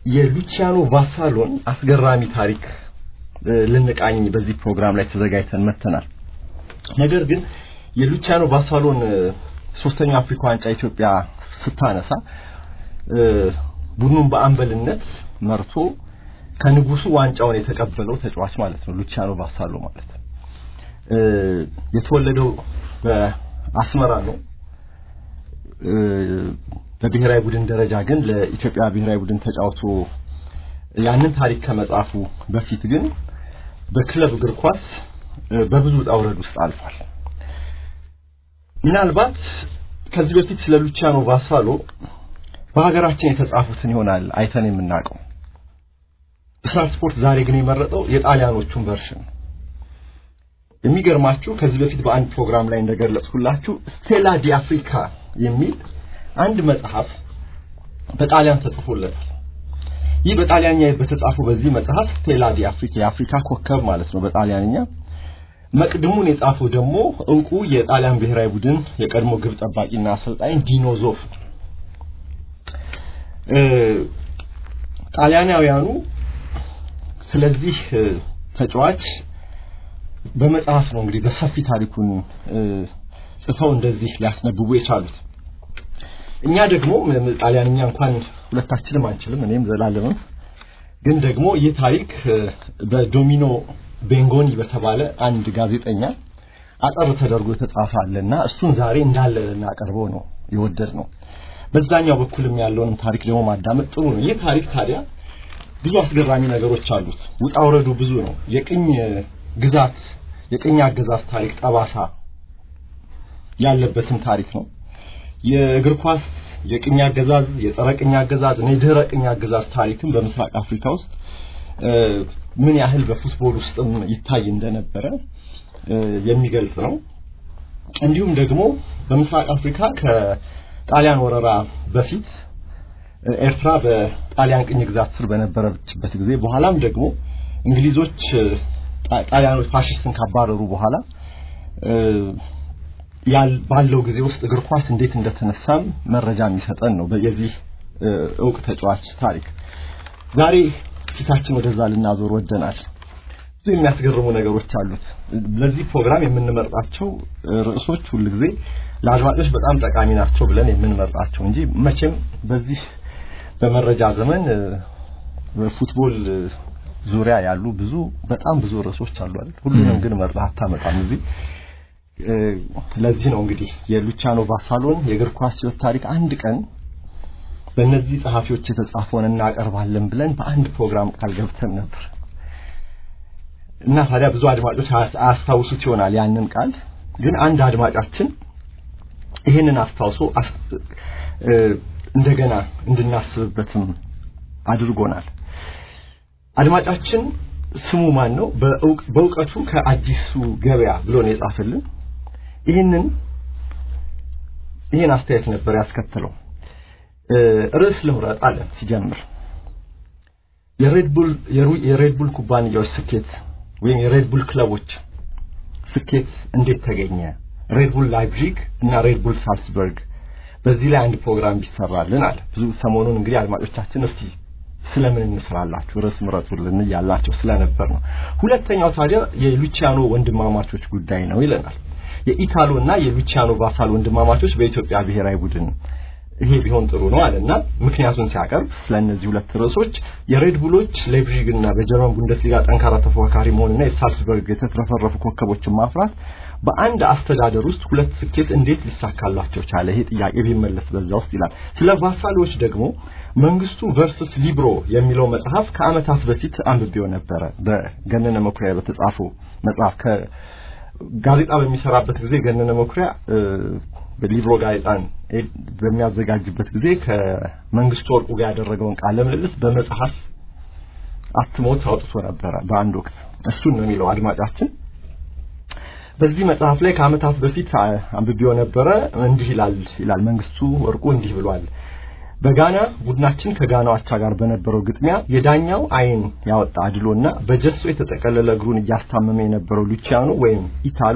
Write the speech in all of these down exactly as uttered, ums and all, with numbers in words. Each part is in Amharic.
የሉቺያኖ ቫሳሎን አስገራሚ ታሪክ ለነቃኝ በዚህ ፕሮግራም ላይ ተዘጋጅተን መተናል ነገር ግን የሉቺያኖ ቫሳሎን ሶስተኛው አፍሪካ ዋንጫ ኢትዮጵያ ስታነሳ ቡድኑን በአምበልነት መርቶ ከንጉሱ ዋንጫውን የተቀበለው ተጫዋች ማለት ነው ሉቺያኖ ቫሳሎ ማለት የተወለደው በአስመራ ነው በብሔራዊ ቡድን ደረጃ ግን ለኢትዮጵያ ብሔራዊ ቡድን ተጫውቶ ያንን ታሪክ ከመጻፉ በፊት ግን በክለብ እግር ኳስ በብዙ ጣውረድ ውስጥ አልፏል ምናልባት ከዚህ በፊት ስለ ሉቺያኖ ቫሳሎ በሀገራችን የተጻፉትን ይሆናል አይተን የምናውቀው ስፖርት ዛሬ ግን የመረጠው የጣሊያኖቹን ቨርሽን የሚገርማችሁ ከዚህ በፊት በአንድ ፕሮግራም ላይ እንደገለጽኩላችሁ ስቴላ ዲ አፍሪካ የሚል አንድ መጽሐፍ በጣሊያን ተጽፎለታል ይህ በጣሊያንኛ በተጻፈው በዚህ መጽሐፍ ስቴላ ዲ አፍሪካ የአፍሪካ ኮከብ ማለት ነው በጣሊያንኛ መቅድሙን የጻፈው ደግሞ እንቁ የጣሊያን ብሔራዊ ቡድን የቀድሞ ግብ ጠባቂና አሰልጣኝ ዲኖ ዞፍ እ ጣሊያናውያኑ ስለዚህ ተጫዋች በመጽሐፍ ነው እንግዲህ በሰፊ ታሪኩን ጽፈው እንደዚህ ሊያስነብቡ የቻሉት እኛ ደግሞ ጣሊያንኛ እንኳን ሁለታችንም አንችልም እኔም ዘላለምም ግን ደግሞ ይህ ታሪክ በዶሚኖ ቤንጎኒ በተባለ አንድ ጋዜጠኛ አጠር ተደርጎ ተጻፈአለና እሱን ዛሬ እንዳለ እናቀርበው ነው ይወደድ ነው በዛኛው በኩልም ያለውን ታሪክ ደግሞ ማዳመጥ ጥሩ ነው ይህ ታሪክ ታዲያ ብዙ አስገራሚ ነገሮች አሉት ውጣውረዱ ብዙ ነው የቅኝ ግዛት የቅኝ አገዛዝ ታሪክ ጠባሳ ያለበትን ታሪክ ነው የእግር ኳስ የቅኝ አገዛዝ የጸረ ቅኝ አገዛዝ የድህረ ቅኝ አገዛዝ ታሪክም በምስራቅ አፍሪካ ውስጥ ምን ያህል በፉትቦል ውስጥም ይታይ እንደነበረ የሚገልጽ ነው እንዲሁም ደግሞ በምስራቅ አፍሪካ ከጣሊያን ወረራ በፊት ኤርትራ በጣሊያን ቅኝ ግዛት ስር በነበረችበት ጊዜ በኋላም ደግሞ እንግሊዞች ጣሊያኖች ፋሺስትን ካባረሩ በኋላ ያል ባለው ጊዜ ውስጥ እግር ኳስ እንዴት እንደተነሳም መረጃ የሚሰጠን ነው በየዚህ እውቅ ተጫዋች ታሪክ ዛሬ ፊታችን ወደዛ ልናዞር ወደናል ብዙ የሚያስገርሙ ነገሮች አሉት ለዚህ ፕሮግራም የምንመርጣቸው ርዕሶች ሁሉ ጊዜ ለአድማጮች በጣም ጠቃሚ ናቸው ብለን የምንመርጣቸው እንጂ መቼም በዚህ በመረጃ ዘመን በፉትቦል ዙሪያ ያሉ ብዙ በጣም ብዙ ርዕሶች አሉ አይደል ሁሉንም ግን መርጣት ታመጣም እዚህ ለዚህ ነው እንግዲህ የሉቺያኖ ቫሳሎን የእግር ኳስ ታሪክ አንድ ቀን በእነዚህ ጸሐፊዎች የተጻፈውን እናቀርባለን ብለን በአንድ ፕሮግራም ቃል ገብተን ነበር እና ታዲያ ብዙ አድማጮች አስተዋውሱት ይሆናል ያንን ቃል ግን አንድ አድማጫችን ይሄንን አስተዋውሶ እንደገና እንድናስብበትም አድርጎናል አድማጫችን ስሙ ማን ነው በእውቀቱ ከአዲሱ ገበያ ብሎ ነው የጻፈልን ይሄንን ይሄን አስተያየት ነበር ያስከተለው ርዕስ ለውራጥ አለ ሲጀምር የሬድ ቡል የሬድ ቡል ኩባንያዎች ስኬት ወይም የሬድ ቡል ክለቦች ስኬት እንዴት ተገኘ ሬድ ቡል ላይፕዚግ እና ሬድ ቡል ሳልስበርግ በዚህ ላይ አንድ ፕሮግራም ቢሰራልን አለ ብዙ ሰሞኑን እንግዲህ አድማጮቻችን እስቲ ስለምን እንስራላችሁ ርዕስ ምረጡልን ያላችሁ ስለነበር ነው ሁለተኛው ታዲያ የሉቺያኖ ወንድማማቾች ጉዳይ ነው ይለናል የኢታሎ እና የሉቺያኖ ቫሳሎ ወንድማማቾች በኢትዮጵያ ብሔራዊ ቡድን ይሄ ቢሆን ጥሩ ነው አለና ምክንያቱን ሲያቀርብ ስለነዚህ ሁለት ርዕሶች የሬድ ቡሎች ላይፕዚግ እና በጀርመን ቡንደስሊጋ ጠንካራ ተፎካካሪ መሆንና የሳልስበርግ የተትረፈረፉ ኮከቦችን ማፍራት በአንድ አስተዳደር ውስጥ ሁለት ስኬት እንዴት ሊሳካላቸው ቻለ ይሄ ጥያቄ ቢመለስ በዛ ውስጥ ይላል ስለ ቫሳሎች ደግሞ መንግስቱ ቨርሰስ ሊብሮ የሚለው መጽሐፍ ከአመታት በፊት አንብቤው ነበር በገነነ መኩሪያ በተጻፈው መጽሐፍ ከጋዜጣ በሚሰራበት ጊዜ ገነነ መኩሪያ በሊብሮ ጋዜጣን በሚያዘጋጅበት ጊዜ ከመንግስቱ ወርቁ ጋር ያደረገውን ቃለ ምልልስ በመጽሐፍ አትሞት አውጥቶ ነበር በአንድ ወቅት እሱን ነው የሚለው አድማጫችን በዚህ መጽሐፍ ላይ ከአመታት በፊት አንብቤው ነበር እንዲህ ይላል ይላል መንግስቱ ወርቁ እንዲህ ብሏል በጋና ቡድናችን ከጋናው አቻ ጋር በነበረው ግጥሚያ የዳኛው አይን ያወጣ አድሎና በጀሶ የተጠቀለለ እግሩን ያስታመመ የነበረው ሉቺያኖ ወይም ኢታሎ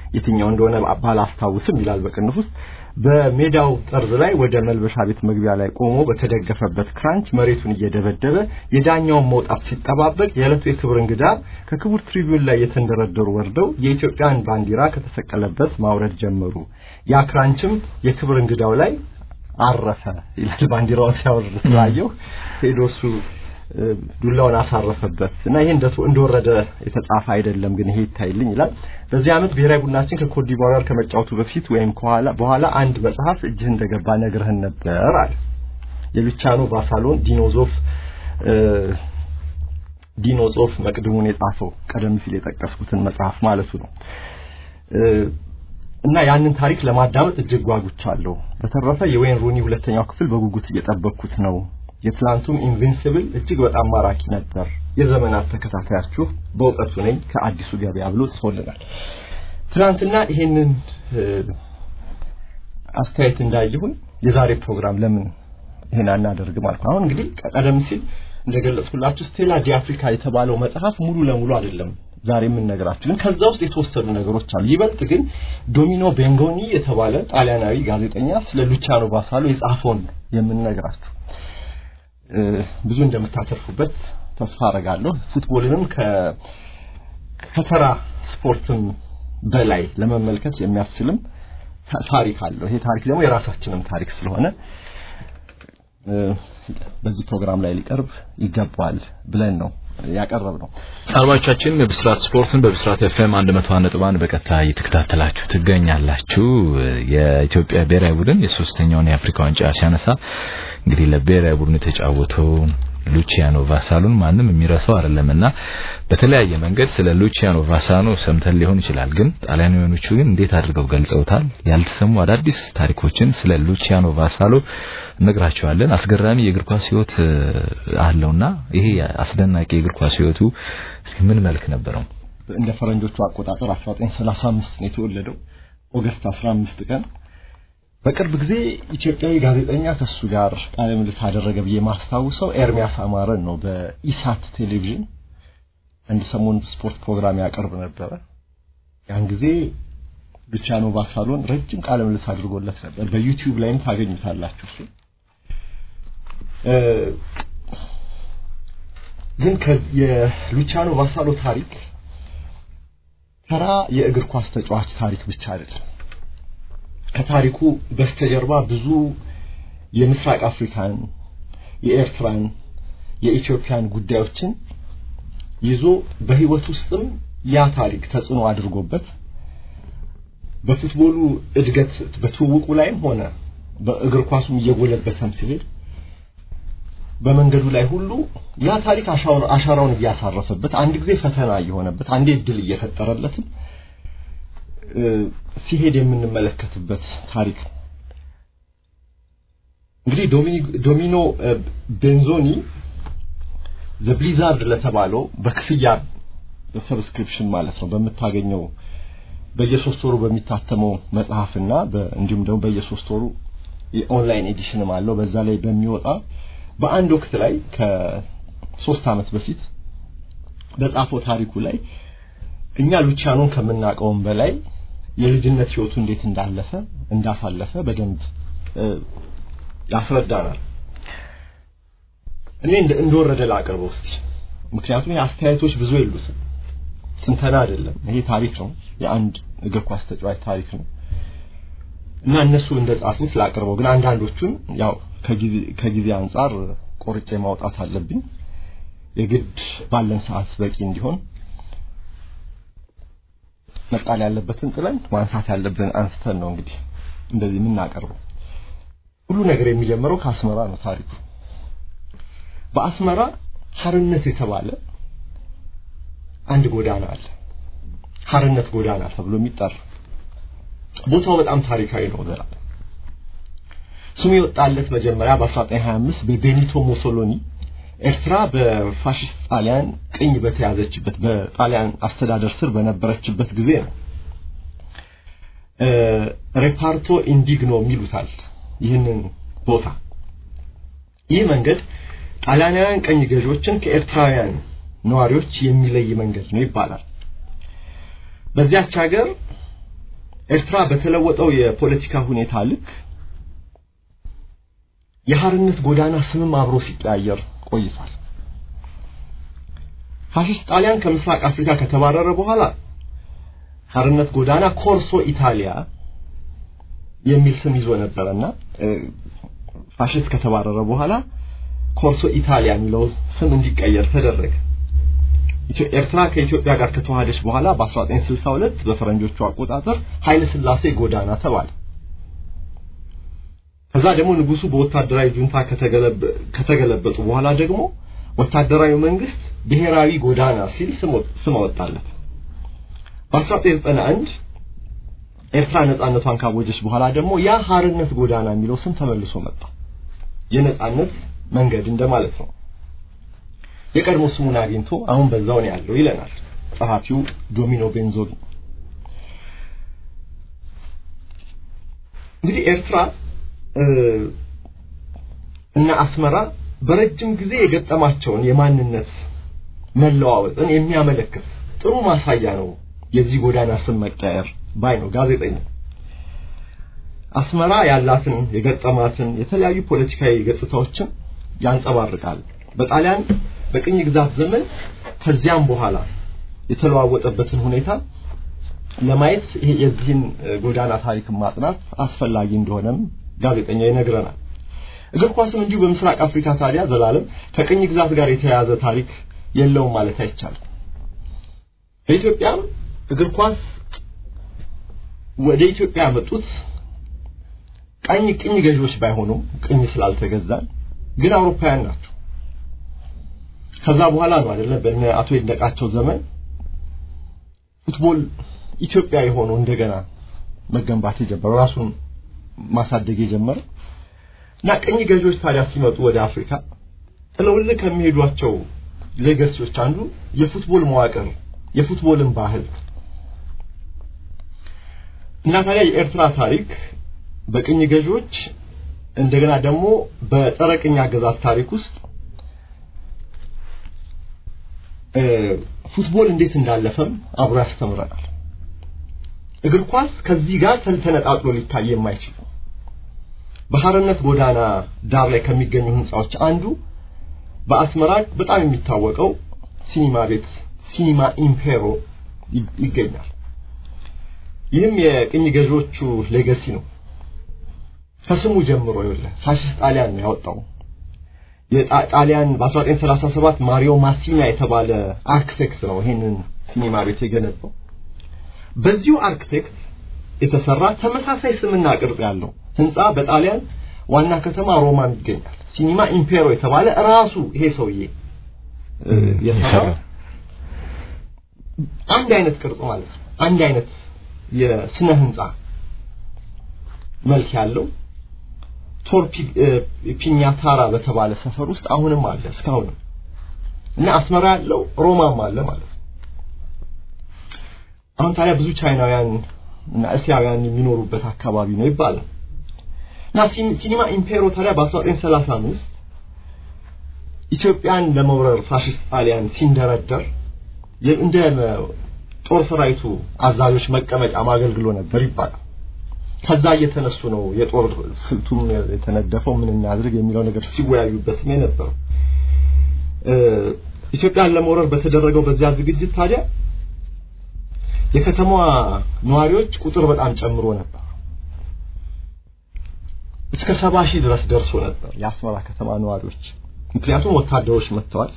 የትኛው እንደሆነ ባላስታውስም ይላል በቅንፍ ውስጥ በሜዳው ጠርዝ ላይ ወደ መልበሻ ቤት መግቢያ ላይ ቆሞ በተደገፈበት ክራንች መሬቱን እየደበደበ የዳኛውን መውጣት ሲጠባበቅ የዕለቱ የክብር እንግዳ ከክቡር ትሪቢዩን ላይ የተንደረደሩ ወርደው የኢትዮጵያን ባንዲራ ከተሰቀለበት ማውረድ ጀመሩ ያ ክራንችም የክብር እንግዳው ላይ አረፈ ይላል ባንዲራውን ሲያወርድ ስላየው ሄዶሱ ዱላውን አሳረፈበት እና ይሄ እንደወረደ የተጻፈ አይደለም ግን ይሄ ይታይልኝ ይላል በዚህ አመት ብሔራዊ ቡድናችን ከኮትዲቯር ጋር ከመጫወቱ በፊት ወይም ከኋላ በኋላ አንድ መጽሐፍ እጅህ እንደገባ ነግረህን ነበር አለ የሉቺያኖ ቫሳሎን ዲኖዞፍ ዲኖዞፍ መቅድሙን የጻፈው ቀደም ሲል የጠቀስኩትን መጽሐፍ ማለቱ ነው እና ያንን ታሪክ ለማዳመጥ እጅግ ጓጉቻለሁ በተረፈ የዌይን ሩኒ ሁለተኛው ክፍል በጉጉት እየጠበቅኩት ነው የትላንቱም ኢንቪንሲብል እጅግ በጣም ማራኪ ነበር የዘመናት ተከታታያችሁ በእውቀቱ ነኝ ከአዲሱ ገበያ ብሎ ጽፎልናል ትላንትና ይሄንን አስተያየት እንዳይሁን የዛሬ ፕሮግራም ለምን ይሄን አናደርግ ማለት ነው አሁን እንግዲህ ቀደም ሲል እንደገለጽኩላችሁ ስቴላ ዲ አፍሪካ የተባለው መጽሐፍ ሙሉ ለሙሉ አይደለም ዛሬ ምን ነገራችሁ ግን ከዛ ውስጥ የተወሰኑ ነገሮች አሉ ይበልጥ ግን ዶሚኖ ቤንጎኒ የተባለ ጣሊያናዊ ጋዜጠኛ ስለ ሉቺያኖ ቫሳሎ የጻፈውን የምን ነገራችሁ ብዙ እንደምታተርፉበት ተስፋ አረጋለሁ ፉትቦልንም ከ ከተራ ስፖርትም በላይ ለመመልከት የሚያስችልም ታሪክ አለው ይሄ ታሪክ ደግሞ የራሳችንም ታሪክ ስለሆነ በዚህ ፕሮግራም ላይ ሊቀርብ ይገባል ብለን ነው ያቀርበው አድማጮቻችን በብስራት ስፖርትን በብስራት ኤፍኤም one oh one ነጥብ one በቀጥታ እየተከታተላችሁ ትገኛላችሁ የኢትዮጵያ ብሔራዊ ቡድን የሶስተኛውን የአፍሪካ ዋንጫ ሲያነሳ እንግዲህ ለብሔራዊ ቡድን የተጫወተው ሉቺያኖ ቫሳሎን ማንም የሚረሳው አይደለምና በተለያየ መንገድ ስለ ሉቺያኖ ቫሳሎ ሰምተን ሊሆን ይችላል ግን ጣሊያኖቹ ግን እንዴት አድርገው ገልጸውታል ያልተሰሙ አዳዲስ ታሪኮችን ስለ ሉቺያኖ ቫሳሎ ነግራቸዋለን አስገራሚ የእግር ኳስ ህይወት አለውና ይሄ አስደናቂ የእግር ኳስ ህይወቱ ምን መልክ ነበረው እንደ ፈረንጆቹ አቆጣጠር nineteen thirty-five ነው የተወለደው ኦገስት አስራ አምስት ቀን በቅርብ ጊዜ ኢትዮጵያዊ ጋዜጠኛ ከሱ ጋር ቃለ ምልልስ አደረገ ብዬ ማስታውሰው ኤርሚያስ አማረን ነው በኢሳት ቴሌቪዥን አንድ ሰሞን ስፖርት ፕሮግራም ያቀርብ ነበር ያን ጊዜ ሉቺያኖ ቫሳሎን ረጅም ቃለ ምልልስ አድርጎለት ነበር በዩቲዩብ ላይም ታገኙታላችሁ እሱ ግን የሉቺያኖ ቫሳሎ ታሪክ ተራ የእግር ኳስ ተጫዋች ታሪክ ብቻ አይደለም ከታሪኩ በስተጀርባ ብዙ የምስራቅ አፍሪካን የኤርትራን የኢትዮጵያን ጉዳዮችን ይዞ በህይወት ውስጥም ያ ታሪክ ተጽዕኖ አድርጎበት በፉትቦሉ እድገት በትውውቁ ላይም ሆነ በእግር ኳሱም እየጎለበተም ሲሄድ በመንገዱ ላይ ሁሉ ያ ታሪክ አሻራውን አሻራውን እያሳረፈበት አንድ ጊዜ ፈተና እየሆነበት አንዴ ድል እየፈጠረለት ሲሄድ የምንመለከትበት ታሪክ እንግዲህ ዶሚኖ ቤንዞኒ ዘ ብሊዛርድ ለተባለው በክፍያ በሰብስክሪፕሽን ማለት ነው በመታገኘው በየሶስት ወሩ በሚታተመው መጽሐፍና እንዲሁም ደግሞ በየሶስት ወሩ የኦንላይን ኤዲሽንም አለው በዛ ላይ በሚወጣ በአንድ ወቅት ላይ ከሶስት አመት በፊት በጻፈው ታሪኩ ላይ እኛ ሉቺያኖን ከምናቀውም በላይ የልጅነት ህይወቱ እንዴት እንዳለፈ እንዳሳለፈ በደንብ ያስረዳናል እኔ እንደወረደ ላቀርበው እስቲ ምክንያቱም የአስተያየቶች ብዙ የሉትም ትንተና አይደለም ይሄ ታሪክ ነው የአንድ እግር ኳስ ተጫዋች ታሪክ ነው እና እነሱ እንደጻፉት ላቀርበው ግን አንዳንዶቹን ያው ከጊዜ ከጊዜ አንፃር ቆርጬ ማውጣት አለብኝ የግድ ባለን ሰዓት በቂ እንዲሆን መጣል ያለበትን ጥለን ማንሳት ያለብን አንስተን ነው እንግዲህ እንደዚህ ምን እናቀርበው ሁሉ ነገር የሚጀምረው ከአስመራ ነው ታሪኩ በአስመራ ሐርነት የተባለ አንድ ጎዳና አለ ሐርነት ጎዳና ተብሎ የሚጠራ ቦታው በጣም ታሪካዊ ነው ዘራ ስሙ የወጣለት መጀመሪያ በnineteen twenty-five በቤኒቶ ሙሶሎኒ ኤርትራ በፋሺስት ጣሊያን ቅኝ በተያዘችበት በጣሊያን አስተዳደር ስር በነበረችበት ጊዜ ነው ሬፓርቶ ኢንዲግኖ ሚሉታል ይህንን ቦታ ይህ መንገድ ጣሊያናውያን ቅኝ ገዢዎችን ከኤርትራውያን ነዋሪዎች የሚለይ መንገድ ነው ይባላል በዚያች ሀገር ኤርትራ በተለወጠው የፖለቲካ ሁኔታ ልክ የሐርነት ጎዳና ስምም አብሮ ሲቀያየር ቆይቷል። ፋሺስት ጣሊያን ከምስራቅ አፍሪካ ከተባረረ በኋላ ሐርነት ጎዳና ኮርሶ ኢታሊያ የሚል ስም ይዞ ነበርና ፋሺስት ከተባረረ በኋላ ኮርሶ ኢታሊያ የሚለው ስም እንዲቀየር ተደረገ። ኤርትራ ከኢትዮጵያ ጋር ከተዋሃደች በኋላ በ1962 በፈረንጆቹ አቆጣጠር ኃይለ ሥላሴ ጎዳና ተባለ። ከዛ ደግሞ ንጉሱ በወታደራዊ ጁንታ ከተገለበጡ በኋላ ደግሞ ወታደራዊ መንግስት ብሔራዊ ጎዳና ሲል ስም አወጣለት። በ1991 ኤርትራ ነጻነቷን ካወጀች በኋላ ደግሞ ያ ሐርነት ጎዳና የሚለው ስም ተመልሶ መጣ። የነጻነት መንገድ እንደማለት ነው። የቀድሞ ስሙን አግኝቶ አሁን በዛው ነው ያለው ይለናል ጸሐፊው ዶሚኖ ቤንዞጊ። እንግዲህ ኤርትራ እና አስመራ በረጅም ጊዜ የገጠማቸውን የማንነት መለዋወጥን የሚያመለክት ጥሩ ማሳያ ነው የዚህ ጎዳና ስም መቀየር ባይ ነው ጋዜጠኛው። አስመራ ያላትን የገጠማትን የተለያዩ ፖለቲካዊ ገጽታዎችን ያንጸባርቃል። በጣሊያን በቅኝ ግዛት ዘመን ከዚያም በኋላ የተለዋወጠበትን ሁኔታ ለማየት የዚህን ጎዳና ታሪክ ማጥናት አስፈላጊ እንደሆነም ጋዜጠኛው ይነግረናል። እግር ኳስም እንዲሁ በምስራቅ አፍሪካ ታዲያ ዘላለም ከቅኝ ግዛት ጋር የተያያዘ ታሪክ የለውም ማለት አይቻልም። በኢትዮጵያም እግር ኳስ ወደ ኢትዮጵያ መጡት ቀኝ ቅኝ ገዢዎች ባይሆኑም ቅኝ ስላልተገዛን ግን አውሮፓውያን ናቸው። ከዛ በኋላ ነው አይደለ በእነ አቶ ይድነቃቸው ዘመን ፉትቦል ኢትዮጵያ የሆነው እንደገና መገንባት የጀመረው ራሱን ማሳደግ የጀመረው እና ቅኝ ገዢዎች ታዲያ ሲመጡ ወደ አፍሪካ ጥለውል ከሚሄዷቸው ሌጋሲዎች አንዱ የፉትቦል መዋቅር የፉትቦልን ባህል እና ታዲያ የኤርትራ ታሪክ በቅኝ ገዢዎች እንደገና ደግሞ በጸረ ቅኝ አገዛዝ ታሪክ ውስጥ ፉትቦል እንዴት እንዳለፈም አብሮ ያስተምረናል። እግር ኳስ ከዚህ ጋር ተንተነጣጥሎ ሊታይ የማይችል በሐርነት ጎዳና ዳር ላይ ከሚገኙ ህንጻዎች አንዱ በአስመራ በጣም የሚታወቀው ሲኒማ ቤት ሲኒማ ኢምፔሮ ይገኛል። ይህም የቅኝ ገዢዎቹ ሌጋሲ ነው። ከስሙ ጀምሮ ይኸውልህ ፋሺስት ጣሊያን ነው ያወጣው። የጣሊያን በ1937 ማሪዮ ማሲና የተባለ አርክቴክት ነው ይሄንን ሲኒማ ቤት የገነባው። በዚሁ አርክቴክት የተሰራ ተመሳሳይ ስምና ቅርጽ ያለው ህንጻ በጣሊያን ዋና ከተማ ሮማ ይገኛል። ሲኒማ ኢምፔሮ የተባለ ራሱ ይሄ ሰውዬ የሰራው አንድ አይነት ቅርጽ ማለት ነው። አንድ አይነት የስነ ህንጻ መልክ ያለው ቶርፒ ፒኛታራ በተባለ ሰፈር ውስጥ አሁንም አለ እስካሁን እና አስመራ ያለው ሮማም አለ ማለት ነው። አሁን ታዲያ ብዙ ቻይናውያን እና እስያውያን የሚኖሩበት አካባቢ ነው ይባላል። እና ሲኒማ ኢምፔሮ ታዲያ በ1935 ኢትዮጵያን ለመውረር ፋሺስት ጣሊያን ሲንደረደር እንደ ጦር ሰራዊቱ አዛዦች መቀመጫ ማገልግሎ ነበር ይባላል። ከዛ እየተነሱ ነው የጦር ስልቱም የተነደፈው ምን እናድርግ የሚለው ነገር ሲወያዩበት ነው ነበር። ኢትዮጵያን ለመውረር በተደረገው በዚያ ዝግጅት ታዲያ የከተማዋ ነዋሪዎች ቁጥር በጣም ጨምሮ ነበር። እስከ ሰባ ሺህ ድረስ ደርሶ ነበር የአስመራ ከተማ ነዋሪዎች። ምክንያቱም ወታደሮች መጥተዋል።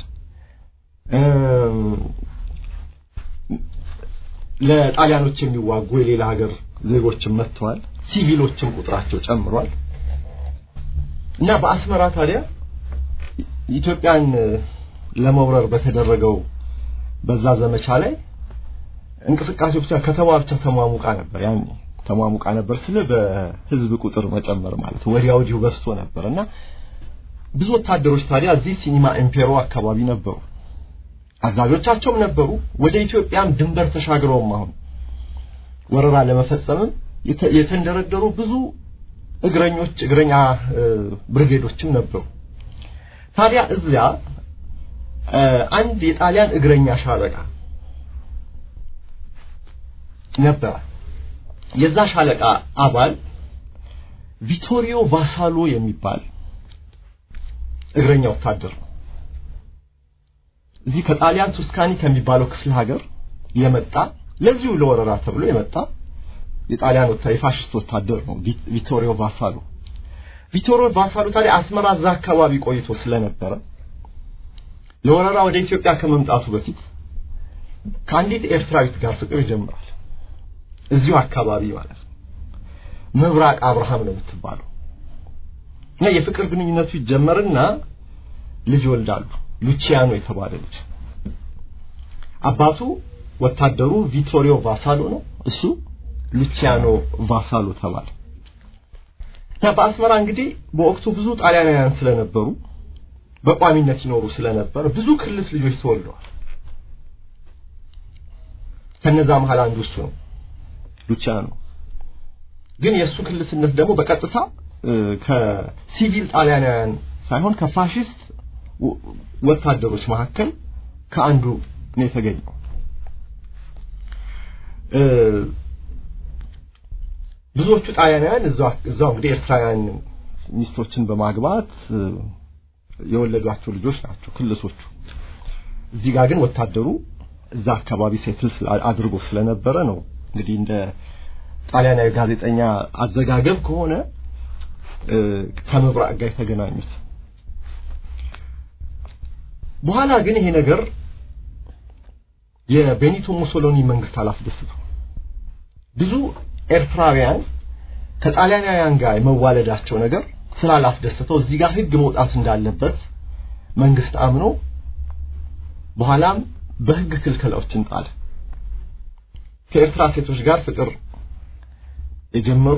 ለጣሊያኖች የሚዋጉ የሌላ ሀገር ዜጎችም መጥተዋል። ሲቪሎችም ቁጥራቸው ጨምሯል። እና በአስመራ ታዲያ ኢትዮጵያን ለመውረር በተደረገው በዛ ዘመቻ ላይ እንቅስቃሴው ብቻ ከተማዋ ብቻ ተሟሙቃ ነበር። ያኔ ተሟሙቃ ነበር ስለ በህዝብ ቁጥር መጨመር ማለት ወዲያው ዲው በስቶ ነበርና ብዙ ወታደሮች ታዲያ እዚህ ሲኒማ ኢምፔሮ አካባቢ ነበሩ። አዛዦቻቸውም ነበሩ። ወደ ኢትዮጵያም ድንበር ተሻግረው አሁን ወረራ ለመፈጸም የተንደረደሩ ብዙ እግረኞች እግረኛ ብርጌዶችም ነበሩ። ታዲያ እዚያ አንድ የጣሊያን እግረኛ ሻለቃ ነበር። የዛ ሻለቃ አባል ቪቶሪዮ ቫሳሎ የሚባል እግረኛ ወታደር ነው። እዚህ ከጣሊያን ቱስካኒ ከሚባለው ክፍለ ሀገር የመጣ ለዚሁ ለወረራ ተብሎ የመጣ የጣሊያን ወታደር የፋሽስት ወታደር ነው ቪቶሪዮ ቫሳሎ። ቪቶሪዮ ቫሳሎ ታዲያ አስመራ እዛ አካባቢ ቆይቶ ስለነበረ ለወረራ ወደ ኢትዮጵያ ከመምጣቱ በፊት ከአንዲት ኤርትራዊት ጋር ፍቅር ይጀምራል። እዚሁ አካባቢ ማለት ነው። መብራቅ አብርሃም ነው የምትባለው። እና የፍቅር ግንኙነቱ ይጀመርና ልጅ ወልዳሉ። ሉቺያኖ የተባለ ልጅ። አባቱ ወታደሩ ቪቶሪዮ ቫሳሎ ነው። እሱ ሉቺያኖ ቫሳሎ ተባለ። እና በአስመራ እንግዲህ በወቅቱ ብዙ ጣሊያናውያን ስለነበሩ በቋሚነት ይኖሩ ስለነበር ብዙ ክልስ ልጆች ተወልደዋል። ከነዛ መሃል አንዱ እሱ ነው ሉቺያኖ። ግን የሱ ክልስነት ደግሞ በቀጥታ ከሲቪል ጣሊያናውያን ሳይሆን ከፋሺስት ወታደሮች መካከል ከአንዱ ነው የተገኘው። ብዙዎቹ ጣሊያናውያን እዛው እዛው እንግዲህ ኤርትራውያን ሚስቶችን በማግባት የወለዷቸው ልጆች ናቸው ክልሶቹ። እዚህ ጋር ግን ወታደሩ እዛ አካባቢ ሴትል አድርጎ ስለነበረ ነው እንግዲህ እንደ ጣሊያናዊ ጋዜጠኛ አዘጋገብ ከሆነ ከመብራቅ ጋር የተገናኙት። በኋላ ግን ይሄ ነገር የቤኒቶ ሙሶሎኒ መንግስት አላስደሰተው። ብዙ ኤርትራውያን ከጣሊያናውያን ጋር የመዋለዳቸው ነገር ስላላስደሰተው እዚህ ጋር ህግ መውጣት እንዳለበት መንግስት አምኖ በኋላም በህግ ክልከላዎችን ጣለ። ከኤርትራ ሴቶች ጋር ፍቅር የጀመሩ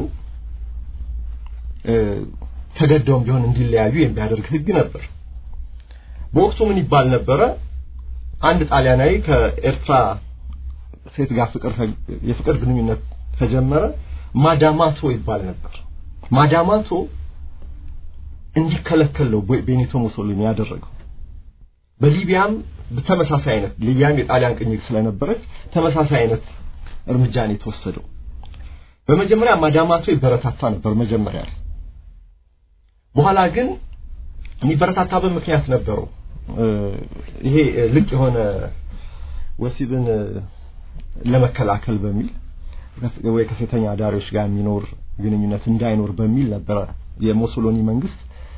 ተገደውም ቢሆን እንዲለያዩ የሚያደርግ ህግ ነበር። በወቅቱ ምን ይባል ነበረ? አንድ ጣሊያናዊ ከኤርትራ ሴት ጋር ፍቅር የፍቅር ግንኙነት ከጀመረ ማዳማቶ ይባል ነበር። ማዳማቶ እንዲከለከለው ቤኒቶ ሙሶሊኒ ያደረገው። በሊቢያም በተመሳሳይ አይነት ሊቢያም የጣሊያን ቅኝ ስለነበረች ተመሳሳይ አይነት እርምጃ ነው የተወሰደው። በመጀመሪያ ማዳማቶ ይበረታታ ነበር መጀመሪያ ላይ። በኋላ ግን የሚበረታታበት ምክንያት ነበረው። ይሄ ልቅ የሆነ ወሲብን ለመከላከል በሚል ወይ ከሴተኛ አዳሪዎች ጋር የሚኖር ግንኙነት እንዳይኖር በሚል ነበር የሙሶሎኒ መንግስት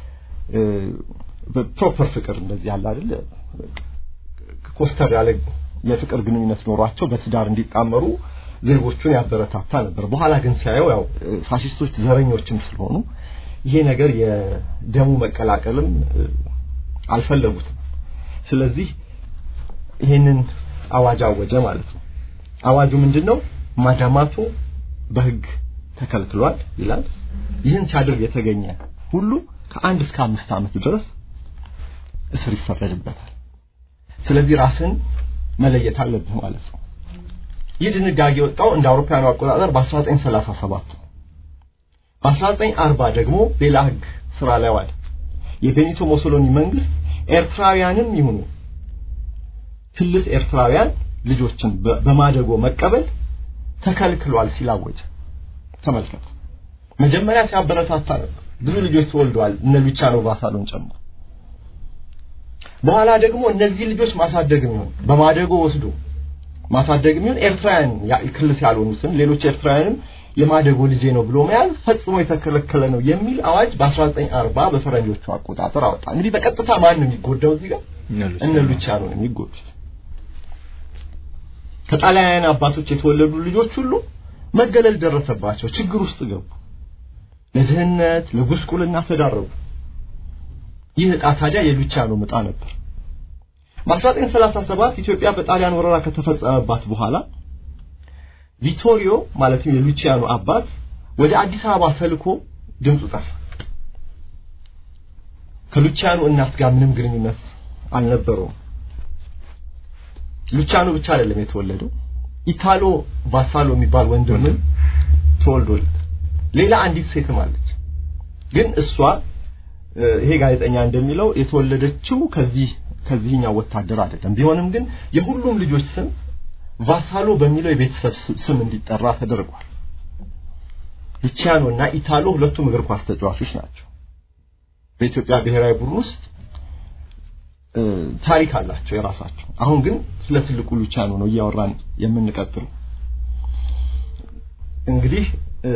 በፕሮፐር ፍቅር እንደዚህ ያለ አይደል ኮስተር ያለ የፍቅር ግንኙነት ኖሯቸው በትዳር እንዲጣመሩ ዜጎቹን ያበረታታ ነበር። በኋላ ግን ሲያየው ያው ፋሺስቶች ዘረኞችም ስለሆኑ ይሄ ነገር የደሙ መቀላቀልም አልፈለጉትም። ስለዚህ ይሄንን አዋጅ አወጀ ማለት ነው። አዋጁ ምንድነው? ማዳማቶ በህግ ተከልክሏል ይላል። ይህን ሲያደርግ የተገኘ ሁሉ ከአንድ እስከ አምስት ዓመት ድረስ እስር ይፈረድበታል። ስለዚህ ራስን መለየት አለብህ ማለት ነው። ይህ ድንጋጌ ወጣው እንደ አውሮፓውያኑ አቆጣጠር በ1937 ነው። በ1940 ደግሞ ሌላ ህግ ስራ ላይ ዋለ። የቤኒቶ ሙሶሎኒ መንግስት ኤርትራውያንም ይሁኑ ክልስ ኤርትራውያን ልጆችን በማደጎ መቀበል ተከልክሏል ሲላወጀ ተመልከቱ። መጀመሪያ ሲያበረታታ ነበር። ብዙ ልጆች ተወልደዋል እነ ሉቺያኖ ቫሳሎን ጨምሮ። በኋላ ደግሞ እነዚህ ልጆች ማሳደግም ይሁን በማደጎ ወስዶ ማሳደግም ይሁን ኤርትራውያን ክልስ ያልሆኑትን ሌሎች ኤርትራውያንም የማደጎ ልጅ ነው ብሎ መያዝ ፈጽሞ የተከለከለ ነው የሚል አዋጅ በ1940 በፈረንጆቹ አቆጣጠር አወጣ። እንግዲህ በቀጥታ ማን ነው የሚጎዳው እዚህ ጋር? እነ ሉቺያኖ ነው የሚጎዱት። ከጣሊያን አባቶች የተወለዱ ልጆች ሁሉ መገለል ደረሰባቸው፣ ችግር ውስጥ ገቡ፣ ለድህነት ለጉስቁልና ተዳረጉ። ይህ ዕጣ ታዲያ የሉቺያኖ ዕጣ ነበር። በ1937 ኢትዮጵያ በጣሊያን ወረራ ከተፈጸመባት በኋላ ቪቶሪዮ ማለትም የሉቺያኖ አባት ወደ አዲስ አበባ ተልኮ ድምፁ ጠፋ። ከሉቺያኖ እናት ጋር ምንም ግንኙነት አልነበረውም። ሉቺያኖ ብቻ አይደለም የተወለደው፣ ኢታሎ ቫሳሎ የሚባል ወንድምም ተወልዷል። ሌላ አንዲት ሴትም አለች። ግን እሷ ይሄ ጋዜጠኛ እንደሚለው የተወለደችው ከዚህ ከዚህኛው ወታደር አይደለም። ቢሆንም ግን የሁሉም ልጆች ስም ቫሳሎ በሚለው የቤተሰብ ስም እንዲጠራ ተደርጓል። ሉቺያኖ እና ኢታሎ ሁለቱም እግር ኳስ ተጫዋቾች ናቸው በኢትዮጵያ ብሔራዊ ቡድን ውስጥ ታሪክ አላቸው የራሳቸው አሁን ግን ስለ ትልቁ ሉቺያኖ ነው እያወራን የምንቀጥለው እንግዲህ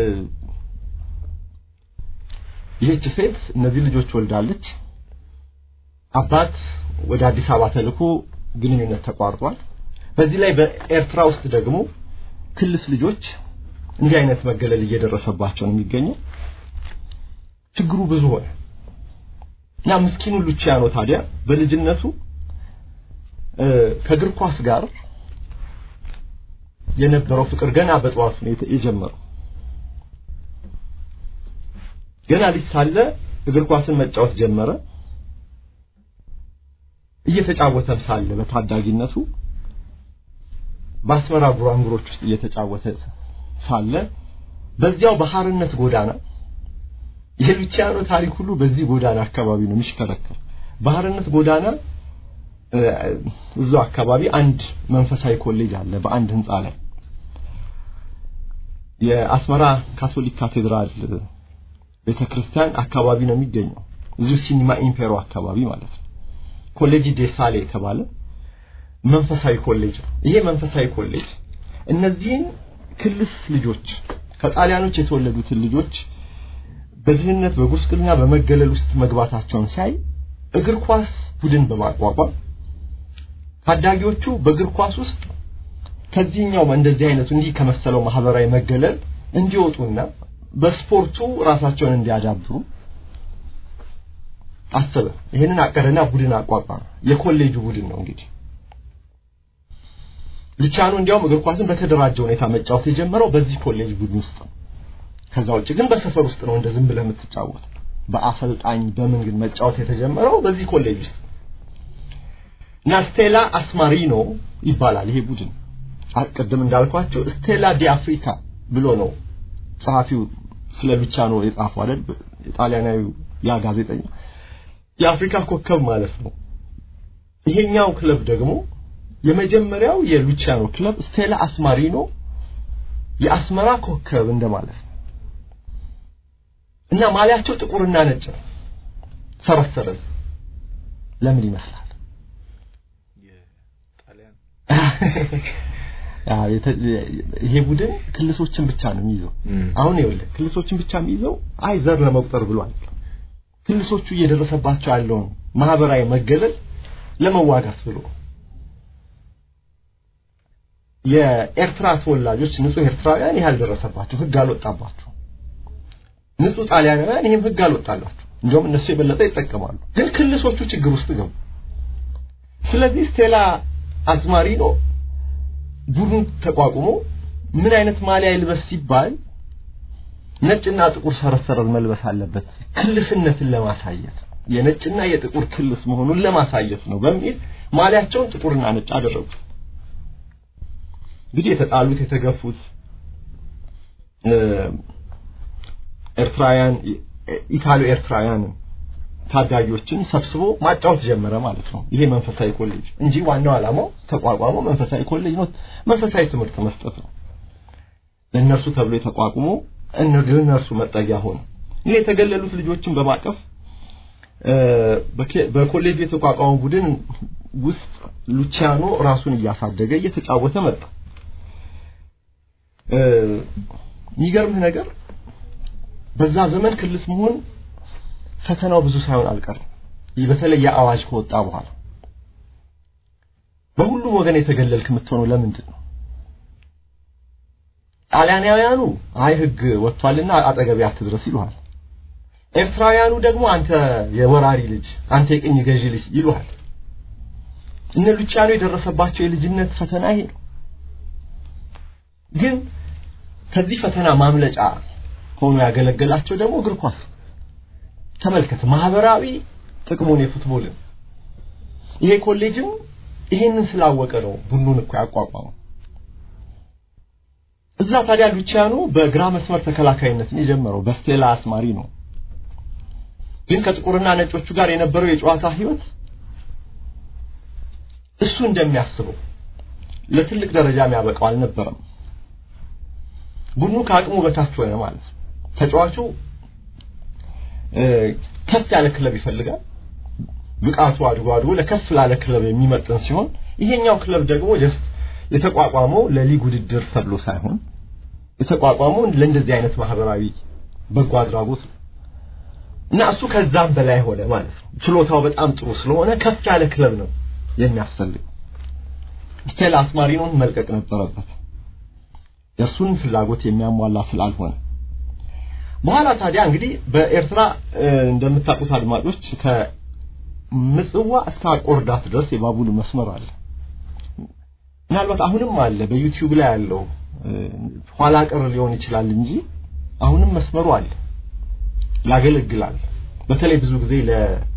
ይህች ሴት እነዚህ ልጆች ወልዳለች አባት ወደ አዲስ አበባ ተልኮ ግንኙነት ተቋርጧል በዚህ ላይ በኤርትራ ውስጥ ደግሞ ክልስ ልጆች እንዲህ አይነት መገለል እየደረሰባቸው ነው የሚገኘው ችግሩ ብዙ ሆነ እና ምስኪኑ ሉቺያኖ ታዲያ በልጅነቱ ከእግር ኳስ ጋር የነበረው ፍቅር ገና በጧቱ ነው የጀመረው ገና ልጅ ሳለ እግር ኳስን መጫወት ጀመረ እየተጫወተም ሳለ በታዳጊነቱ በአስመራ ጉራንጉሮች ውስጥ እየተጫወተ ሳለ በዚያው በሐርነት ጎዳና የሉቺያኖ ታሪክ ሁሉ በዚህ ጎዳና አካባቢ ነው የሚሽከረከር በሐርነት ጎዳና እዛው አካባቢ አንድ መንፈሳዊ ኮሌጅ አለ በአንድ ህንጻ ላይ የአስመራ ካቶሊክ ካቴድራል ቤተክርስቲያን አካባቢ ነው የሚገኘው እዚሁ ሲኒማ ኢምፔሮ አካባቢ ማለት ነው ኮሌጅ ዴሳሌ የተባለ መንፈሳዊ ኮሌጅ ይሄ መንፈሳዊ ኮሌጅ እነዚህን ክልስ ልጆች ከጣሊያኖች የተወለዱትን ልጆች በድህነት በጉስቁልና በመገለል ውስጥ መግባታቸውን ሳይ እግር ኳስ ቡድን በማቋቋም ታዳጊዎቹ በእግር ኳስ ውስጥ ከዚህኛው እንደዚህ አይነቱ እንዲህ ከመሰለው ማህበራዊ መገለል እንዲወጡና በስፖርቱ ራሳቸውን እንዲያዳብሩ አሰበ ይሄንን አቀደና ቡድን አቋቋመ የኮሌጁ ቡድን ነው እንግዲህ ሉቺያኖ እንዲያውም እግር ኳስን በተደራጀ ሁኔታ መጫወት የጀመረው በዚህ ኮሌጅ ቡድን ውስጥ ነው ከዛው ውጪ ግን በሰፈር ውስጥ ነው እንደዝም ብለህ የምትጫወት በአሰልጣኝ በምን ግን መጫወት የተጀመረው በዚህ ኮሌጅ ውስጥ እና ስቴላ አስማሪኖ ይባላል ይሄ ቡድን አቀደም እንዳልኳቸው ስቴላ ዲ አፍሪካ ብሎ ነው ጸሐፊው ስለ ሉቺያኖ የጻፈው አይደል የጣሊያናዊ ያ ጋዜጠኛ የአፍሪካ ኮከብ ማለት ነው ይሄኛው ክለብ ደግሞ የመጀመሪያው የሉቺያኖ ክለብ ስቴላ አስማሪኖ የአስመራ ኮከብ እንደማለት ነው እና ማሊያቸው ጥቁርና ነጭ ነው ሰረሰረዝ ለምን ይመስላል የጣሊያን ያ ይሄ ቡድን ክልሶችን ብቻ ነው የሚይዘው አሁን ይኸውልህ ክልሶችን ብቻ የሚይዘው አይ ዘር ለመቁጠር ብሏል ክልሶቹ እየደረሰባቸው ያለው ማህበራዊ መገለል ለመዋጋት ብሎ የኤርትራ ተወላጆች ንጹህ ኤርትራውያን ይሄ አልደረሰባቸው ህግ አልወጣባቸው ንጹህ ጣሊያናውያን ይሄም ህግ አልወጣላቸው እንደውም እነሱ የበለጠ ይጠቀማሉ ግን ክልሶቹ ችግር ውስጥ ገቡ ስለዚህ ስቴላ አስማሪኖ ቡድን ተቋቁሞ ምን አይነት ማሊያ ይልበስ ሲባል ነጭና ጥቁር ሰረሰረዝ መልበስ አለበት ክልስነትን ለማሳየት የነጭና የጥቁር ክልስ መሆኑን ለማሳየት ነው በሚል ማሊያቸውን ጥቁርና ነጭ አደረጉ እንግዲህ የተጣሉት የተገፉት ኤርትራውያን ኢታሎ ኤርትራውያን ታዳጊዎችን ሰብስቦ ማጫወት ጀመረ ማለት ነው ይሄ መንፈሳዊ ኮሌጅ እንጂ ዋናው ዓላማው ተቋቋመ መንፈሳዊ ኮሌጅ ነው መንፈሳዊ ትምህርት መስጠት ነው ለነሱ ተብሎ የተቋቋመው እነሱ መጠጊያ ሆነ ይሄ የተገለሉት ልጆችን በማቀፍ በኮሌጅ የተቋቋመው ቡድን ውስጥ ሉቺያኖ ራሱን እያሳደገ እየተጫወተ መጣ የሚገርምህ ነገር በዛ ዘመን ክልስ መሆን ፈተናው ብዙ ሳይሆን አልቀረም ይህ በተለይ ያዋጅ ከወጣ በኋላ በሁሉም ወገን የተገለልክ የምትሆነው ለምንድን ነው ጣሊያናውያኑ አይ ህግ ወጥቷልና አጠገብ ያትድረስ ይሉሃል ኤርትራውያኑ ደግሞ አንተ የወራሪ ልጅ አንተ የቅኝ ገዢ ልጅ ይሉሃል እነ ሉቺያኖ የደረሰባቸው የልጅነት ፈተና ይሄ ነው ግን ከዚህ ፈተና ማምለጫ ሆኖ ያገለገላቸው ደግሞ እግር ኳስ ተመልከተ ማህበራዊ ጥቅሙን የፉትቦል ይሄ ኮሌጅም ይሄንን ስላወቀ ነው ቡድኑን እኮ ያቋቋመው እዛ ታዲያ ሉቺያኖ በግራ መስመር ተከላካይነትን የጀመረው በስቴላ አስማሪኖ ግን ከጥቁርና ነጮቹ ጋር የነበረው የጨዋታ ህይወት እሱ እንደሚያስበው ለትልቅ ደረጃ የሚያበቃው አልነበረም ቡድኑ ከአቅሙ በታች ሆነ ማለት ተጫዋቹ ከፍ ያለ ክለብ ይፈልጋል ብቃቱ አድጎ አድጎ ለከፍ ላለ ክለብ የሚመጥን ሲሆን ይሄኛው ክለብ ደግሞ ጀስት የተቋቋመው ለሊግ ውድድር ተብሎ ሳይሆን የተቋቋመው ለእንደዚህ አይነት ማህበራዊ በጎ አድራጎት እና እሱ ከዛም በላይ ሆነ ማለት ነው ችሎታው በጣም ጥሩ ስለሆነ ከፍ ያለ ክለብ ነው የሚያስፈልግ ቴላስ ማሪኖን መልቀቅ ነበረበት የእርሱን ፍላጎት የሚያሟላ ስላልሆነ በኋላ ታዲያ እንግዲህ በኤርትራ እንደምታውቁት አድማጮች ከምጽዋ እስከ አቆርዳት ድረስ የባቡር መስመር አለ ምናልባት አሁንም አለ በዩቲዩብ ላይ ያለው ኋላ ቀር ሊሆን ይችላል እንጂ አሁንም መስመሩ አለ ያገለግላል በተለይ ብዙ ጊዜ ለ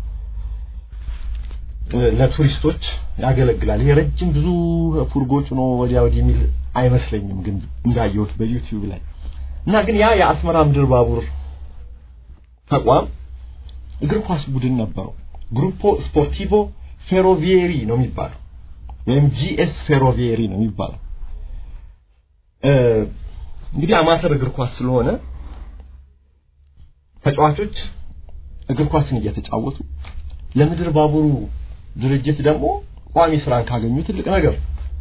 ለቱሪስቶች ያገለግላል ይሄ ረጅም ብዙ ፉርጎች ነው ወዲያ ወዲህ የሚል አይመስለኝም ግን እንዳየሁት በዩቲዩብ ላይ እና ግን ያ የአስመራ ምድር ባቡር ተቋም እግር ኳስ ቡድን ነበረው ግሩፖ ስፖርቲቮ ፌሮቪየሪ ነው የሚባለው ወይም ጂኤስ ፌሮቪየሪ ነው የሚባለው እንግዲህ አማተር እግር ኳስ ስለሆነ ተጫዋቾች እግር ኳስን እየተጫወቱ ለምድር ባቡሩ ድርጅት ደግሞ ቋሚ ስራን ካገኙ ትልቅ ነገር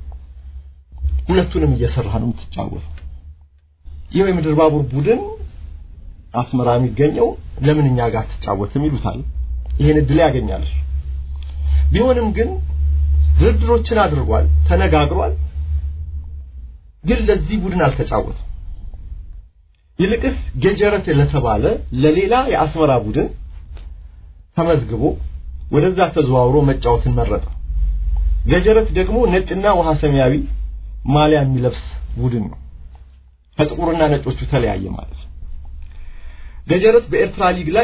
ሁለቱንም እየሰራ ነው የምትጫወቱ ይሄው የምድር ባቡር ቡድን አስመራ የሚገኘው ለምንኛ ጋር ተጫወተም ይሉታል ይሄን እድል ያገኛል ቢሆንም ግን ድርድሮችን አድርጓል ተነጋግሯል ግን ለዚህ ቡድን አልተጫወተም ይልቅስ ገጀረት ለተባለ ለሌላ የአስመራ ቡድን ተመዝግቦ ወደዛ ተዘዋውሮ መጫወትን መረጠ ገጀረት ደግሞ ነጭና ውሃ ሰማያዊ ማሊያ የሚለብስ ቡድን ነው ከጥቁርና ነጮቹ ተለያየ ማለት ነው ገጀረት በኤርትራ ሊግ ላይ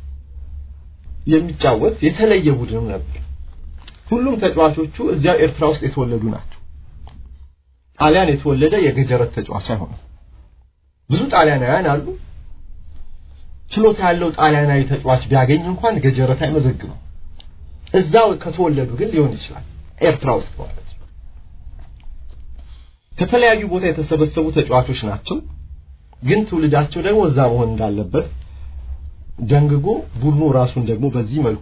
የሚጫወት የተለየ ቡድን ነበር ሁሉም ተጫዋቾቹ እዚያ ኤርትራ ውስጥ የተወለዱ ናቸው ጣሊያን የተወለደ የገጀረት ተጫዋች አይሆንም ብዙ ጣሊያናውያን አሉ ችሎታ ያለው ጣሊያናዊ ተጫዋች ቢያገኝ እንኳን ገጀረት አይመዘግብም እዛው ከተወለዱ ግን ሊሆን ይችላል ኤርትራ ውስጥ ማለት ነው ከተለያዩ ቦታ የተሰበሰቡ ተጫዋቾች ናቸው ግን ትውልዳቸው ደግሞ እዛ መሆን እንዳለበት ደንግጎ ቡድኑ ራሱን ደግሞ በዚህ መልኩ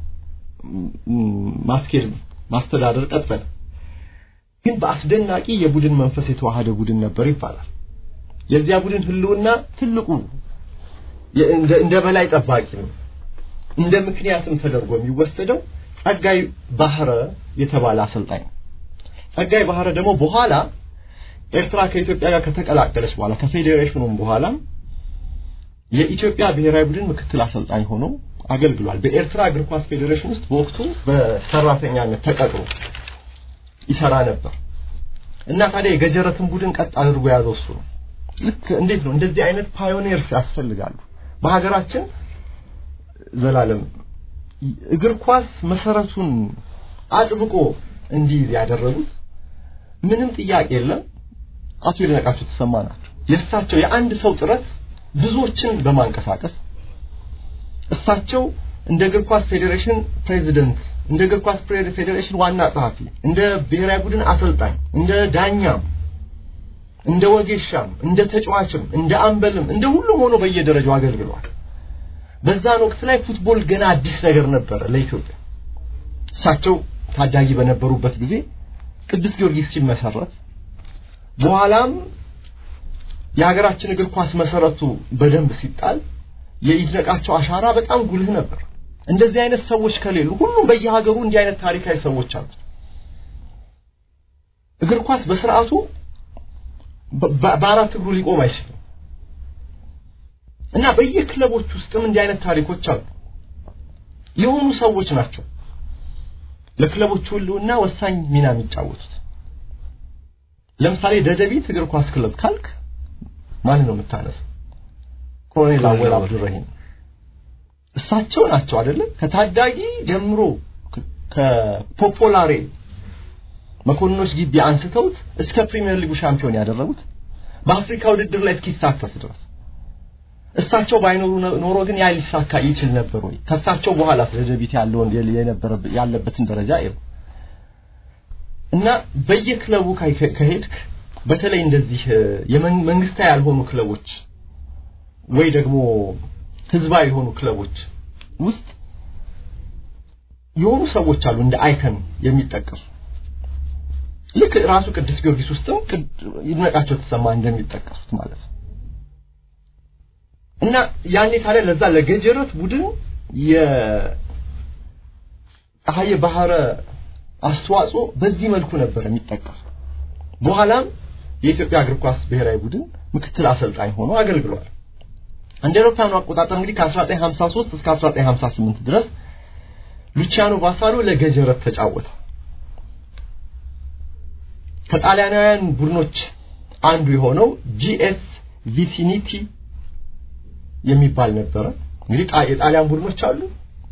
ማስኬድ ማስተዳደር ቀጠለ ግን በአስደናቂ የቡድን መንፈስ የተዋሃደ ቡድን ነበር ይባላል የዚያ ቡድን ህልውና ትልቁ እንደ እንደ በላይ ጠባቂ ነው እንደ ምክንያትም ተደርጎ የሚወሰደው ጸጋይ ባህረ የተባለ አሰልጣኝ ጸጋይ ባህረ ደግሞ በኋላ ኤርትራ ከኢትዮጵያ ጋር ከተቀላቀለች በኋላ ከፌዴሬሽኑም በኋላ የኢትዮጵያ ብሔራዊ ቡድን ምክትል አሰልጣኝ ሆኖ አገልግሏል በኤርትራ እግር ኳስ ፌዴሬሽን ውስጥ በወቅቱ በሰራተኛነት ተቀጥሮ ይሰራ ነበር እና ታዲያ የገጀረትን ቡድን ቀጥ አድርጎ ያዘው እሱ ነው ልክ እንዴት ነው እንደዚህ አይነት ፓዮኒርስ ያስፈልጋሉ በሀገራችን ዘላለም እግር ኳስ መሰረቱን አጥብቆ እንዲይዝ ያደረጉት ምንም ጥያቄ የለም አቶ ይድነቃቸው ተሰማ ናቸው የእሳቸው የአንድ ሰው ጥረት ብዙዎችን በማንቀሳቀስ እሳቸው እንደ እግር ኳስ ፌዴሬሽን ፕሬዚደንት እንደ እግር ኳስ ፌዴሬሽን ዋና ጸሐፊ እንደ ብሔራዊ ቡድን አሰልጣኝ እንደ ዳኛም እንደ ወጌሻም እንደ ተጫዋችም እንደ አምበልም እንደ ሁሉም ሆኖ በየደረጃው አገልግሏል በዛን ወቅት ላይ ፉትቦል ገና አዲስ ነገር ነበር ለኢትዮጵያ እሳቸው ታዳጊ በነበሩበት ጊዜ ቅዱስ ጊዮርጊስ ሲመሰረት በኋላም የሀገራችን እግር ኳስ መሰረቱ በደንብ ሲጣል የይድነቃቸው አሻራ በጣም ጉልህ ነበር እንደዚህ አይነት ሰዎች ከሌሉ ሁሉም በየሀገሩ እንዲህ አይነት ታሪካዊ ሰዎች አሉ እግር ኳስ በስርዓቱ በአራት እግሩ ሊቆም አይችልም እና በየክለቦች ውስጥም እንዲህ አይነት ታሪኮች አሉ የሆኑ ሰዎች ናቸው ለክለቦች ሁሉና ወሳኝ ሚና የሚጫወቱት ለምሳሌ ደደቢት እግር ኳስ ክለብ ካልክ ማን ነው የምታነሳው ኮሎኔል አወል አብዱረሂም እሳቸው ናቸው አይደል ከታዳጊ ጀምሮ ከፖፖላሬ መኮንኖች ግቢ አንስተውት እስከ ፕሪሚየር ሊግ ሻምፒዮን ያደረጉት በአፍሪካ ውድድር ላይ እስኪሳተፉ ድረስ እሳቸው ባይኖሩ ኖሮ ግን ያ ሊሳካ ይችል ነበር ወይ ከሳቸው በኋላ ደደቢት ያለውን የነበረ ያለበትን ደረጃ እዩ እና በየክለቡ ከሄድክ በተለይ እንደዚህ የመንግስታዊ ያልሆኑ ክለቦች ወይ ደግሞ ህዝባዊ የሆኑ ክለቦች ውስጥ የሆኑ ሰዎች አሉ እንደ አይከን የሚጠቀሱ ልክ ራሱ ቅዱስ ጊዮርጊስ ውስጥም ይድነቃቸው ተሰማ እንደሚጠቀሱት ማለት ነው እና ያኔ ታዲያ ለዛ ለገጀረት ቡድን የፀሐይ ባህረ አስተዋጽኦ በዚህ መልኩ ነበር የሚጠቀሰው በኋላም የኢትዮጵያ እግር ኳስ ብሔራዊ ቡድን ምክትል አሰልጣኝ ሆኖ አገልግሏል እንደ አውሮፓውያኑ አቆጣጠር እንግዲህ ከ1953 እስከ አስራ ዘጠኝ ሃምሳ ስምንት ድረስ ሉቺያኖ ባሳሎ ለገጀረት ተጫወተ ከጣሊያናውያን ቡድኖች አንዱ የሆነው ጂኤስ ቪሲኒቲ የሚባል ነበር እንግዲህ የጣሊያን ቡድኖች አሉ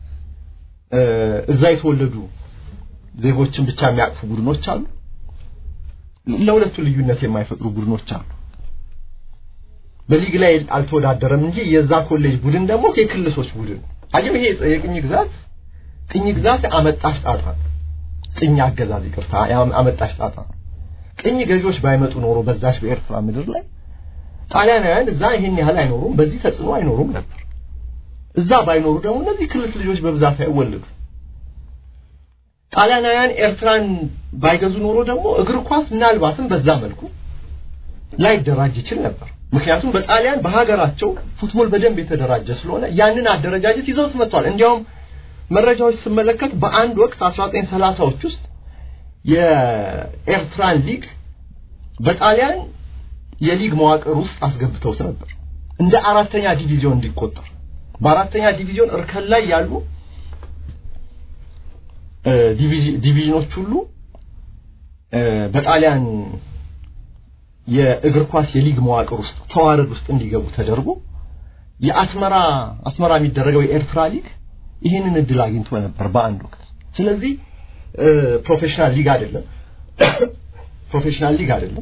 እዛ የተወለዱ ዜጎችን ብቻ የሚያቅፉ ቡድኖች አሉ ለሁለቱ ልዩነት የማይፈጥሩ ቡድኖች አሉ በሊግ ላይ አልተወዳደረም እንጂ የዛ ኮሌጅ ቡድን ደግሞ የክልሶች ቡድን አጀም ይሄ የቅኝ ግዛት ቅኝ ግዛት አመጣሽ ጣጣ ቅኝ አገዛዝ ይቅርታ አመጣሽ ጣጣ ቅኝ ገዢዎች ባይመጡ ኖሮ በዛሽ በኤርትራ ምድር ላይ ጣሊያናውያን እዛ ይሄን ያህል አይኖሩም በዚህ ተጽዕኖ አይኖሩም ነበር እዛ ባይኖሩ ደግሞ እነዚህ ክልስ ልጆች በብዛት አይወለዱ ጣሊያናውያን ኤርትራን ባይገዙ ኖሮ ደግሞ እግር ኳስ ምናልባትም በዛ መልኩ ላይ ደራጅ ይችል ነበር ምክንያቱም በጣሊያን በሀገራቸው ፉትቦል በደንብ የተደራጀ ስለሆነ ያንን አደረጃጀት ይዘው ተመቷል እንዲያውም መረጃዎች ሲመለከት በአንድ ወቅት አስራ ዘጠኝ ሰላሳዎች ውስጥ የኤርትራን ሊግ በጣሊያን የሊግ መዋቅር ውስጥ አስገብተውት ነበር እንደ አራተኛ ዲቪዚዮን እንዲቆጠር በአራተኛ ዲቪዚዮን እርከን ላይ ያሉ ዲቪዥኖች ሁሉ በጣሊያን የእግር ኳስ የሊግ መዋቅር ውስጥ ተዋረድ ውስጥ እንዲገቡ ተደርጎ የአስመራ አስመራ የሚደረገው የኤርትራ ሊግ ይሄንን እድል አግኝቶ ነበር በአንድ ወቅት ስለዚህ ፕሮፌሽናል ሊግ አይደለም ፕሮፌሽናል ሊግ አይደለም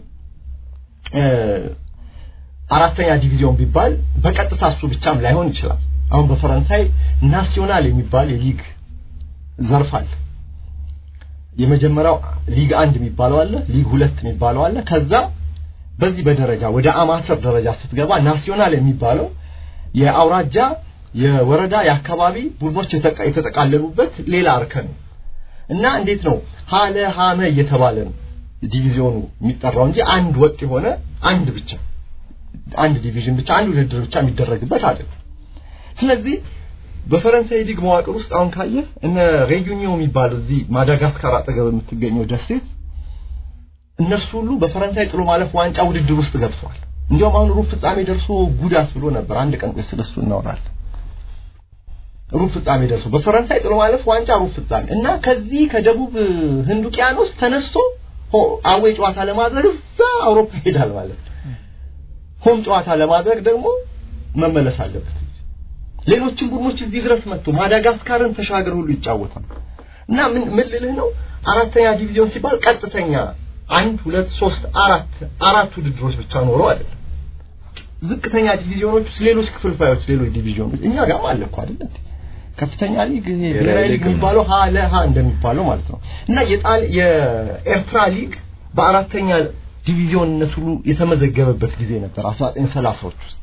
አራተኛ ዲቪዚዮን ቢባል በቀጥታ እሱ ብቻም ላይሆን ይችላል አሁን በፈረንሳይ ናሲዮናል የሚባል የሊግ ዘርፍ አለ የመጀመሪያው ሊግ አንድ የሚባለው አለ ሊግ ሁለት የሚባለው አለ ከዛ በዚህ በደረጃ ወደ አማተር ደረጃ ስትገባ ናሲዮናል የሚባለው የአውራጃ የወረዳ የአካባቢ ቡድኖች የተጠቃለሉበት ሌላ አርከን እና እንዴት ነው ሃለ ሃመ እየተባለ ዲቪዚዮኑ የሚጠራው እንጂ አንድ ወጥ የሆነ አንድ ብቻ አንድ ዲቪዥን ብቻ አንድ ውድድር ብቻ የሚደረግበት አይደለም ስለዚህ በፈረንሳይ ሊግ መዋቅር ውስጥ አሁን ካየ እነ ሬዩኒዮ የሚባለው እዚህ ማዳጋስካር አጠገብ የምትገኘው ደሴት እነሱ ሁሉ በፈረንሳይ ጥሎ ማለፍ ዋንጫ ውድድር ውስጥ ገብተዋል እንዲያውም አሁን ሩብ ፍጻሜ ደርሶ ጉዳስ ብሎ ነበር አንድ ቀን ስለሱ እናወራለን ሩብ ፍጻሜ ደርሶ በፈረንሳይ ጥሎ ማለፍ ዋንጫ ሩብ ፍጻሜ እና ከዚህ ከደቡብ ህንድ ውቅያኖስ ተነስቶ አዌ ጨዋታ ለማድረግ እዛ አውሮፓ ሄዳል ማለት ሆም ጨዋታ ለማድረግ ደግሞ መመለስ አለበት ሌሎችም ቡድኖች እዚህ ድረስ መጥቶ ማዳጋስካርን ተሻገር ሁሉ ይጫወታሉ እና ምን ምን ልልህ ነው አራተኛ ዲቪዚዮን ሲባል ቀጥተኛ አንድ ሁለት ሶስት አራት አራት ውድድሮች ብቻ ኖረው አይደል ዝቅተኛ ዲቪዚዮኖች ሌሎች ክፍልፋዮች ሌሎች ዲቪዚዮኖች እኛ ጋር ማለት እኮ አይደል ከፍተኛ ሊግ ብሔራዊ ሊግ የሚባለው ሀ ለሀ እንደሚባለው ማለት ነው እና የጣል የኤርትራ ሊግ በአራተኛ ዲቪዚዮንነት ሁሉ የተመዘገበበት ጊዜ ነበር አስራ ዘጠኝ ሰላሳዎች ውስጥ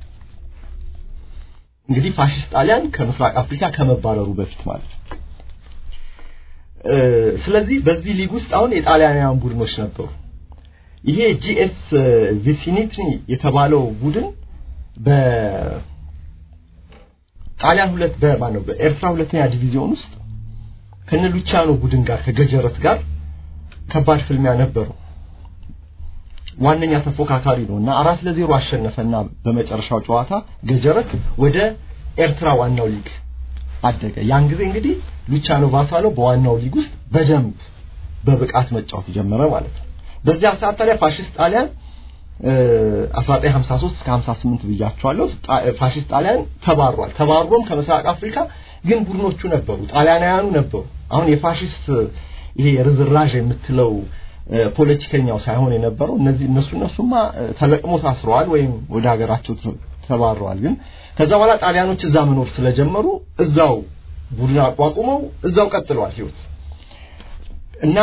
እንግዲህ ፋሺስት ጣሊያን ከምስራቅ አፍሪካ ከመባረሩ በፊት ማለት ነው ስለዚህ በዚህ ሊግ ውስጥ አሁን የጣሊያናውያን ቡድኖች ነበሩ ይሄ ጂኤስ ቪሲኒቲ የተባለው ቡድን በጣሊያን ሁለት በማነው በኤርትራ ሁለተኛ ዲቪዚዮን ውስጥ ከነ ሉቺያኖ ቡድን ጋር ከገጀረት ጋር ከባድ ፍልሚያ ነበሩ ዋነኛ ተፎካካሪ ነውና አራት ለዜሮ አሸነፈና በመጨረሻው ጨዋታ ገጀረት ወደ ኤርትራ ዋናው ሊግ አደገ ያን ጊዜ እንግዲህ ሉቺያኖ ባሳሎ በዋናው ሊግ ውስጥ በደንብ በብቃት መጫወት ጀመረ ማለት ነው በዚያ ሰዓት ላይ ፋሺስት ጣሊያን አስራ ዘጠኝ ሃምሳ ሶስት እስከ ሃምሳ ስምንት ብያቸዋለሁ ፋሺስት ጣሊያን ተባሯል ተባሮም ከመሳቅ አፍሪካ ግን ቡድኖቹ ነበሩ ጣሊያናውያኑ ነበሩ አሁን የፋሺስት ይሄ ርዝራዥ የምትለው ፖለቲከኛው ሳይሆን የነበረው እነዚህ እነሱ እነሱማ ተለቅሞ ታስረዋል ወይም ወደ ሀገራቸው ተባረዋል ግን ከዛ በኋላ ጣሊያኖች እዛ መኖር ስለጀመሩ እዛው ቡድን አቋቁመው እዛው ቀጥለዋል ህይወት እና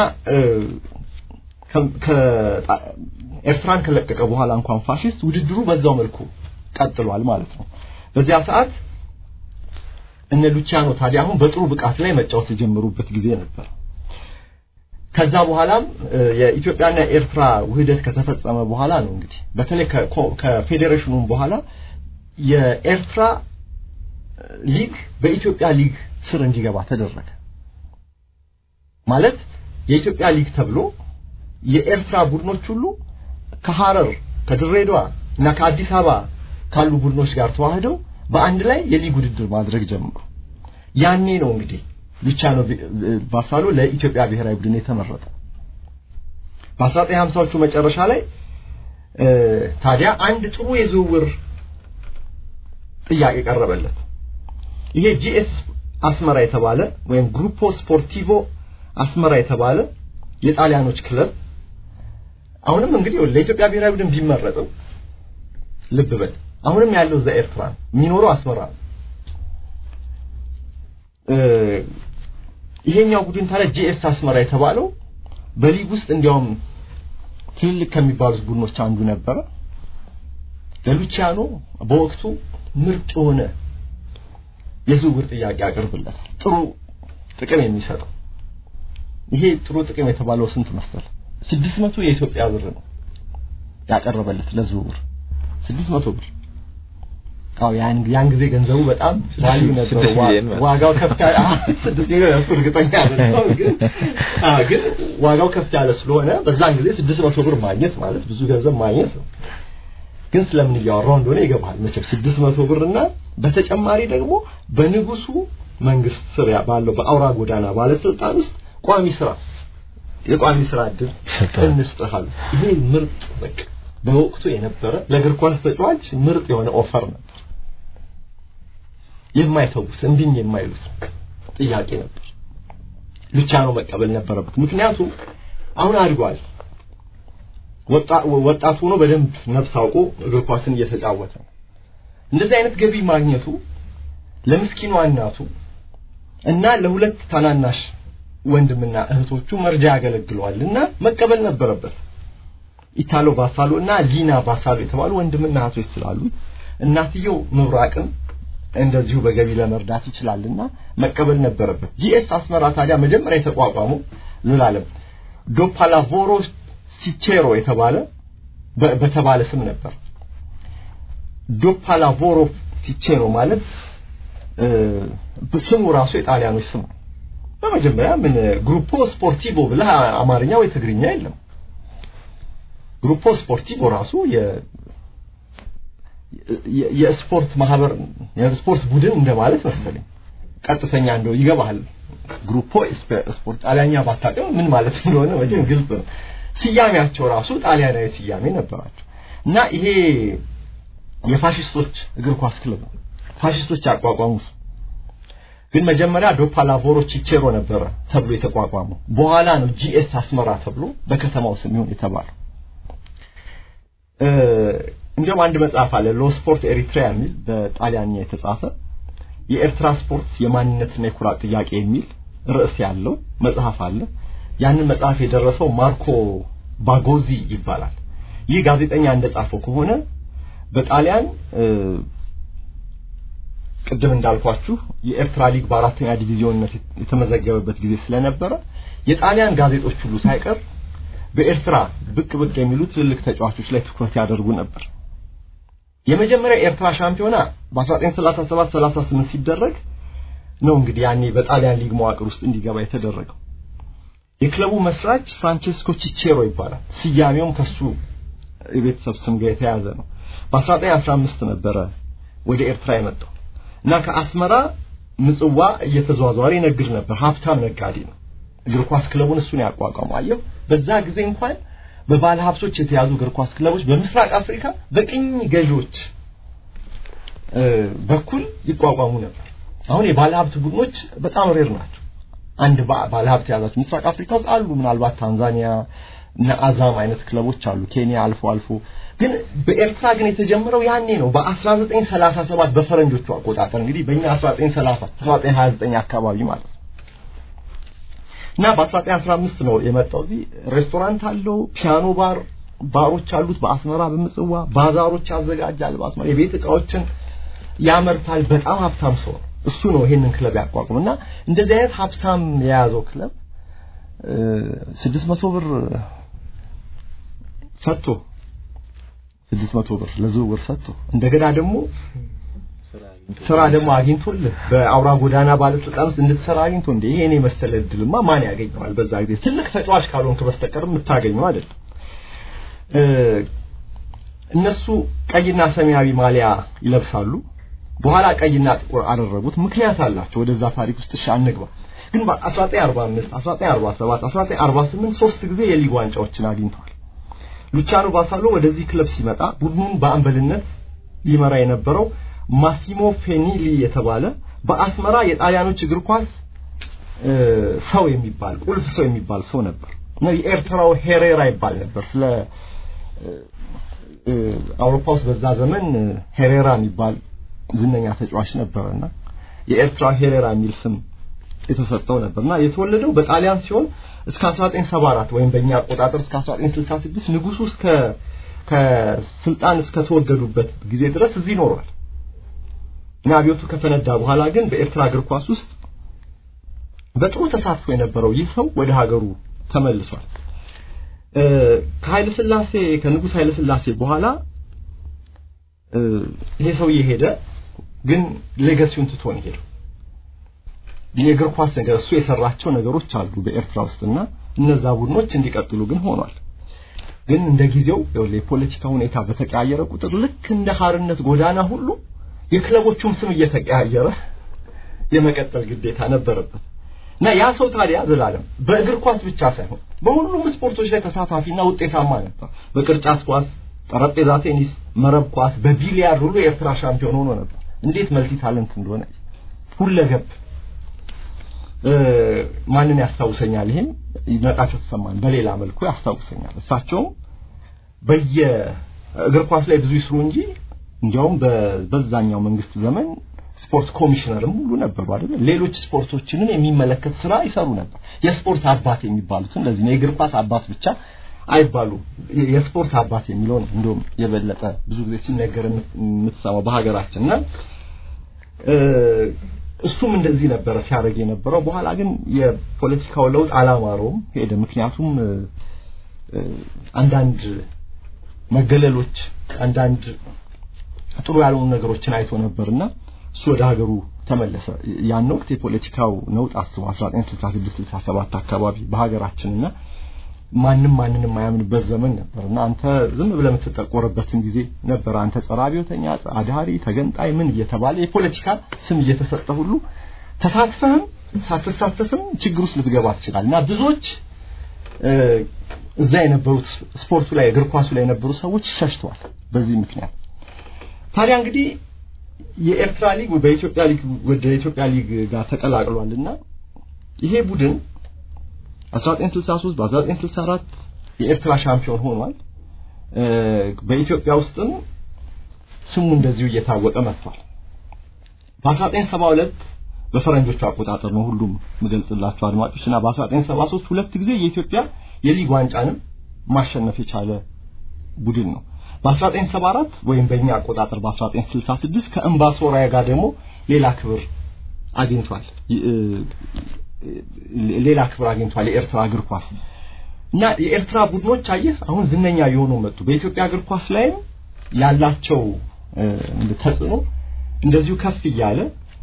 ከኤርትራን ከለቀቀ በኋላ እንኳን ፋሺስት ውድድሩ በዛው መልኩ ቀጥሏል ማለት ነው። በዚያ ሰዓት እነ ሉቺያኖ ታዲያ አሁን በጥሩ ብቃት ላይ መጫወት የጀመሩበት ጊዜ ነበር። ከዛ በኋላም የኢትዮጵያና ኤርትራ ውህደት ከተፈጸመ በኋላ ነው እንግዲህ በተለይ ከፌዴሬሽኑም በኋላ የኤርትራ ሊግ በኢትዮጵያ ሊግ ስር እንዲገባ ተደረገ። ማለት የኢትዮጵያ ሊግ ተብሎ የኤርትራ ቡድኖች ሁሉ ከሐረር ከድሬዳዋ እና ከአዲስ አበባ ካሉ ቡድኖች ጋር ተዋህደው በአንድ ላይ የሊግ ውድድር ማድረግ ጀመሩ። ያኔ ነው እንግዲህ ሉቺያኖ ባሳሎ ለኢትዮጵያ ብሔራዊ ቡድን የተመረጠ። በ1950ዎቹ መጨረሻ ላይ ታዲያ አንድ ጥሩ የዝውውር ጥያቄ ቀረበለት። ይሄ ጂኤስ አስመራ የተባለ ወይም ግሩፖ ስፖርቲቮ አስመራ የተባለ የጣሊያኖች ክለብ አሁንም እንግዲህ ለኢትዮጵያ ብሔራዊ ቡድን ቢመረጥም ልብ በል አሁንም ያለው እዛ ኤርትራ የሚኖረው አስመራ ነው። ይሄኛው ቡድን ታዲያ ጂኤስ አስመራ የተባለው በሊግ ውስጥ እንዲያውም ትልልቅ ከሚባሉት ቡድኖች አንዱ ነበር። ለሉቺያኖ በወቅቱ ምርጥ የሆነ የዝውውር ጥያቄ አቀርብለታል። ጥሩ ጥቅም የሚሰጠው ይሄ ጥሩ ጥቅም የተባለው ስንት መሰለ? ስድስት መቶ የኢትዮጵያ ብር ነው ያቀረበለት ለዝውውር ስድስት መቶ ብር። አው ያን ያን ጊዜ ገንዘቡ በጣም ቫልዩ ነበር። ዋጋው ከፍ ያለ ስድስት ሚሊዮን ነው እርግጠኛ አይደለም ግን አ ግን ዋጋው ከፍ ያለ ስለሆነ በዛን ጊዜ ስድስት መቶ ብር ማግኘት ማለት ብዙ ገንዘብ ማግኘት ነው። ግን ስለምን ያወራው እንደሆነ ይገባል መቼም ስድስት መቶ ብርና በተጨማሪ ደግሞ በንጉሱ መንግስት ስር ባለው በአውራ ጎዳና ባለስልጣን ውስጥ ቋሚ ስራ የቋሚ ስራ እድል እንስጥሃል። ይሄ ምርጥ በቃ በወቅቱ የነበረ ለእግር ኳስ ተጫዋች ምርጥ የሆነ ኦፈር ነበር። የማይተውስ እንዲኝ የማይሉት ጥያቄ ነበር። ሉቺያኖ መቀበል ነበረበት። ምክንያቱም አሁን አድጓል። ወጣት ሆኖ በደንብ ነፍስ አውቆ እግር ኳስን እየተጫወተ ነው። እንደዚህ አይነት ገቢ ማግኘቱ ለምስኪኗ እናቱ እና ለሁለት ታናናሽ ወንድምና እህቶቹ መርጃ ያገለግለዋልና መቀበል ነበረበት። ኢታሎ ባሳሎ እና ሊና ባሳሎ የተባሉ ወንድምና እህቶች ስላሉ እናትየው ምብራቅን እንደዚሁ በገቢ ለመርዳት ይችላልና መቀበል ነበረበት። ጂኤስ አስመራ ታዲያ መጀመሪያ የተቋቋመው ዘላለም ዶፓላቮሮ ሲቼሮ የተባለ በተባለ ስም ነበር። ዶፓላቮሮ ሲቼሮ ማለት በስሙ ራሱ የጣሊያኖች ስም ነው። በመጀመሪያ ምን ግሩፖ ስፖርቲቮ ብለህ አማርኛ ወይ ትግርኛ የለም። ግሩፖ ስፖርቲቮ ራሱ የ የስፖርት ማህበር የስፖርት ቡድን እንደማለት መሰለኝ። ቀጥተኛ እንደው ይገባል። ግሩፖ ስፖርት ጣሊያኛ ባታውቀው ምን ማለት እንደሆነ ወዲህ ግልጽ ነው። ሲያሜያቸው ራሱ ጣሊያናዊ ሲያሜ ነበራቸው እና ይሄ የፋሺስቶች እግር ኳስ ክለብ ነው። ፋሺስቶች ያቋቋሙት ግን መጀመሪያ ዶፓላቮሮ ሲቼሮ ነበር ተብሎ የተቋቋመው። በኋላ ነው ጂኤስ አስመራ ተብሎ በከተማው ስም ይሁን የተባለው። እንደም አንድ መጽሐፍ አለ ሎ ስፖርት ኤሪትሪያ የሚል በጣሊያንኛ የተጻፈ የኤርትራ ስፖርት የማንነትና የኩራት ጥያቄ የሚል ርዕስ ያለው መጽሐፍ አለ። ያንን መጽሐፍ የደረሰው ማርኮ ባጎዚ ይባላል። ይህ ጋዜጠኛ እንደጻፈው ከሆነ በጣሊያን ቅድም እንዳልኳችሁ የኤርትራ ሊግ በአራተኛ ዲቪዚዮንነት የተመዘገበበት ጊዜ ስለነበረ የጣሊያን ጋዜጦች ሁሉ ሳይቀር በኤርትራ ብቅ ብቅ የሚሉት ትልቅ ተጫዋቾች ላይ ትኩረት ያደርጉ ነበር። የመጀመሪያ ኤርትራ ሻምፒዮና በ1937 ሰላሳ ስምንት ሲደረግ ነው እንግዲህ ያኔ በጣሊያን ሊግ መዋቅር ውስጥ እንዲገባ የተደረገው። የክለቡ መስራች ፍራንቼስኮ ቺቼሮ ይባላል። ሲያሜውም ከሱ የቤተሰብ ስም ጋር የተያያዘ ነው። በ1915 ነበረ ወደ ኤርትራ የመጣው እና ከአስመራ ምጽዋ እየተዟዟረ ይነግድ ነበር። ሀብታም ነጋዴ ነው። እግር ኳስ ክለቡን እሱ ነው ያቋቋመው። አየው በዛ ጊዜ እንኳን በባለ ሀብቶች የተያዙ እግር ኳስ ክለቦች በምስራቅ አፍሪካ በቅኝ ገዢዎች በኩል ይቋቋሙ ነበር። አሁን የባለ ሀብት ቡድኖች በጣም ሬር ናቸው። አንድ ባለ ሀብት ያዛቸው ምስራቅ አፍሪካ ውስጥ አሉ። ምናልባት ታንዛኒያ እና አዛም አይነት ክለቦች አሉ። ኬንያ አልፎ አልፎ ግን በኤርትራ ግን የተጀመረው ያኔ ነው በ1937 በፈረንጆቹ አቆጣጠር እንግዲህ በእኛ አስራ ዘጠኝ ሰላሳ አስራ ዘጠኝ ሀያ ዘጠኝ አካባቢ ማለት ነው። እና በ1915 ነው የመጣው። እዚህ ሬስቶራንት አለው፣ ፒያኖ ባር ባሮች አሉት በአስመራ በምጽዋ ባዛሮች ያዘጋጃል በአስመራ የቤት ዕቃዎችን ያመርታል በጣም ሀብታም ሰው እሱ ነው ይሄንን ክለብ ያቋቁምና እንደዚህ አይነት ሀብታም የያዘው ክለብ ስድስት መቶ ብር ሰጥቶ ስድስት መቶ ብር ለዝውውር ሰጥቶ እንደገና ደግሞ ስራ ደግሞ አግኝቶልህ በአውራ ጎዳና ባለስልጣን ውስጥ እንድትሰራ አግኝቶ እንደ ይሄኔ መሰለ እድልማ ማን ያገኘዋል በዛ ጊዜ ትልቅ ተጫዋች ካልሆንክ በስተቀር የምታገኘው አይደል እነሱ ቀይና ሰማያዊ ማሊያ ይለብሳሉ በኋላ ቀይና ጥቁር አደረጉት ምክንያት አላቸው ወደዛ ታሪክ ውስጥ ሻንግባ ግን በ1945 1947 1948 ሶስት ጊዜ የሊግ ዋንጫዎችን አግኝተዋል ሉቺያኖ ባሳሎ ወደዚህ ክለብ ሲመጣ ቡድኑን በአምበልነት ይመራ የነበረው ማሲሞ ፌኒሊ የተባለ በአስመራ የጣሊያኖች እግር ኳስ ሰው የሚባል ቁልፍ ሰው የሚባል ሰው ነበር ነው የኤርትራው ሄሬራ ይባል ነበር ስለ አውሮፓ ውስጥ በዛ ዘመን ሄሬራ የሚባል ዝነኛ ተጫዋች ነበርና የኤርትራ ሄሬራ የሚል ስም የተሰጠው ነበርና የተወለደው በጣሊያን ሲሆን እስከ አስራ ዘጠኝ ሰባ አራት ወይም በእኛ አቆጣጠር እስከ አስራ ዘጠኝ ስልሳ ስድስት ንጉሱ እስከ ከስልጣን እስከ ተወገዱበት ጊዜ ድረስ እዚህ ኖሯል እና አብዮቱ ከፈነዳ በኋላ ግን በኤርትራ እግር ኳስ ውስጥ በጥሩ ተሳትፎ የነበረው ይህ ሰው ወደ ሀገሩ ተመልሷል ከኃይለ ሥላሴ ከንጉስ ኃይለ ሥላሴ በኋላ ይሄ ሰው ይሄደ ግን ሌጋሲውን ትቶ ነው ሄደው የእግር ኳስ ነገር እሱ የሰራቸው ነገሮች አሉ በኤርትራ ውስጥና እነዛ ቡድኖች እንዲቀጥሉ ግን ሆኗል ግን እንደጊዜው የፖለቲካ ሁኔታ በተቀያየረ ቁጥር ልክ እንደ ሀርነት ጎዳና ሁሉ የክለቦቹም ስም እየተቀያየረ የመቀጠል ግዴታ ነበረበት እና ያ ሰው ታዲያ ዘላለም በእግር ኳስ ብቻ ሳይሆን በሁሉም ስፖርቶች ላይ ተሳታፊና ውጤታማ ነበር በቅርጫት ኳስ ጠረጴዛ ቴኒስ መረብ ኳስ በቢሊያርድ ሁሉ የኤርትራ ሻምፒዮን ሆኖ ነበር እንዴት መልቲ ታለንት እንደሆነ ሁለገብ ማንን ያስታውሰኛል ይሄን ይመጣቸው ተሰማን በሌላ መልኩ ያስታውሰኛል እሳቸው በየእግር ኳስ ላይ ብዙ ይስሩ እንጂ እንዲያውም በዛኛው መንግስት ዘመን ስፖርት ኮሚሽነርም ሁሉ ነበሩ አይደል ሌሎች ስፖርቶችንም የሚመለከት ስራ ይሰሩ ነበር የስፖርት አባት የሚባሉት እንደዚህ ነው የእግር ኳስ አባት ብቻ አይባሉ የስፖርት አባት የሚለው ነው እንደውም የበለጠ ብዙ ጊዜ ሲነገር የምትሰማው በሀገራችንና እሱም እንደዚህ ነበር ሲያደርግ የነበረው በኋላ ግን የፖለቲካው ለውጥ አላማረውም ሄደ ምክንያቱም አንዳንድ መገለሎች አንዳንድ ጥሩ ያልሆኑ ነገሮችን አይቶ ነበርና እሱ ወደ ሀገሩ ተመለሰ ያን ወቅት የፖለቲካው ነውጥ አስበው አስራ ዘጠኝ ስልሳ ስድስት ስልሳ ሰባት አካባቢ በሀገራችንና ማንንም ማንንም ማያምንበት ዘመን ነበርና አንተ ዝም ብለህ የምትጠቆርበትም ጊዜ ነበር አንተ ጸራቢውተኛ አዳሪ ተገንጣይ ምን እየተባለ የፖለቲካ ስም እየተሰጠ ሁሉ ተሳትፈህም ሳትሳተፍም ችግር ውስጥ ልትገባ ትችላለና ብዙዎች እዛ የነበሩት ስፖርቱ ላይ እግር ኳሱ ላይ የነበሩ ሰዎች ሸሽተዋል በዚህ ምክንያት ታዲያ እንግዲህ የኤርትራ ሊግ በኢትዮጵያ ሊግ ወደ ኢትዮጵያ ሊግ ጋር ተቀላቅሏልና ይሄ ቡድን አስራ ዘጠኝ ስልሳ ሶስት በአስራ ዘጠኝ ስልሳ አራት የኤርትራ ሻምፒዮን ሆኗል በኢትዮጵያ ውስጥም ስሙ እንደዚሁ እየታወቀ መጥቷል በአስራ ዘጠኝ ሰባ ሁለት በፈረንጆቹ አቆጣጠር ነው ሁሉም መገልጽላችሁ አድማጮችና በአስራ ዘጠኝ ሰባ ሶስት ሁለት ጊዜ የኢትዮጵያ የሊግ ዋንጫንም ማሸነፍ የቻለ ቡድን ነው በአስራ ዘጠኝ ሰባ አራት ወይም በእኛ አቆጣጠር በአስራ ዘጠኝ ስልሳ ስድስት ከእምባሶራያ ጋር ደግሞ ሌላ ክብር አግኝቷል ሌላ ክብር አግኝቷል የኤርትራ እግር ኳስ እና የኤርትራ ቡድኖች አየህ አሁን ዝነኛ የሆኑ መጡ በኢትዮጵያ እግር ኳስ ላይ ያላቸው ተጽዕኖ እንደዚሁ ከፍ ይያለ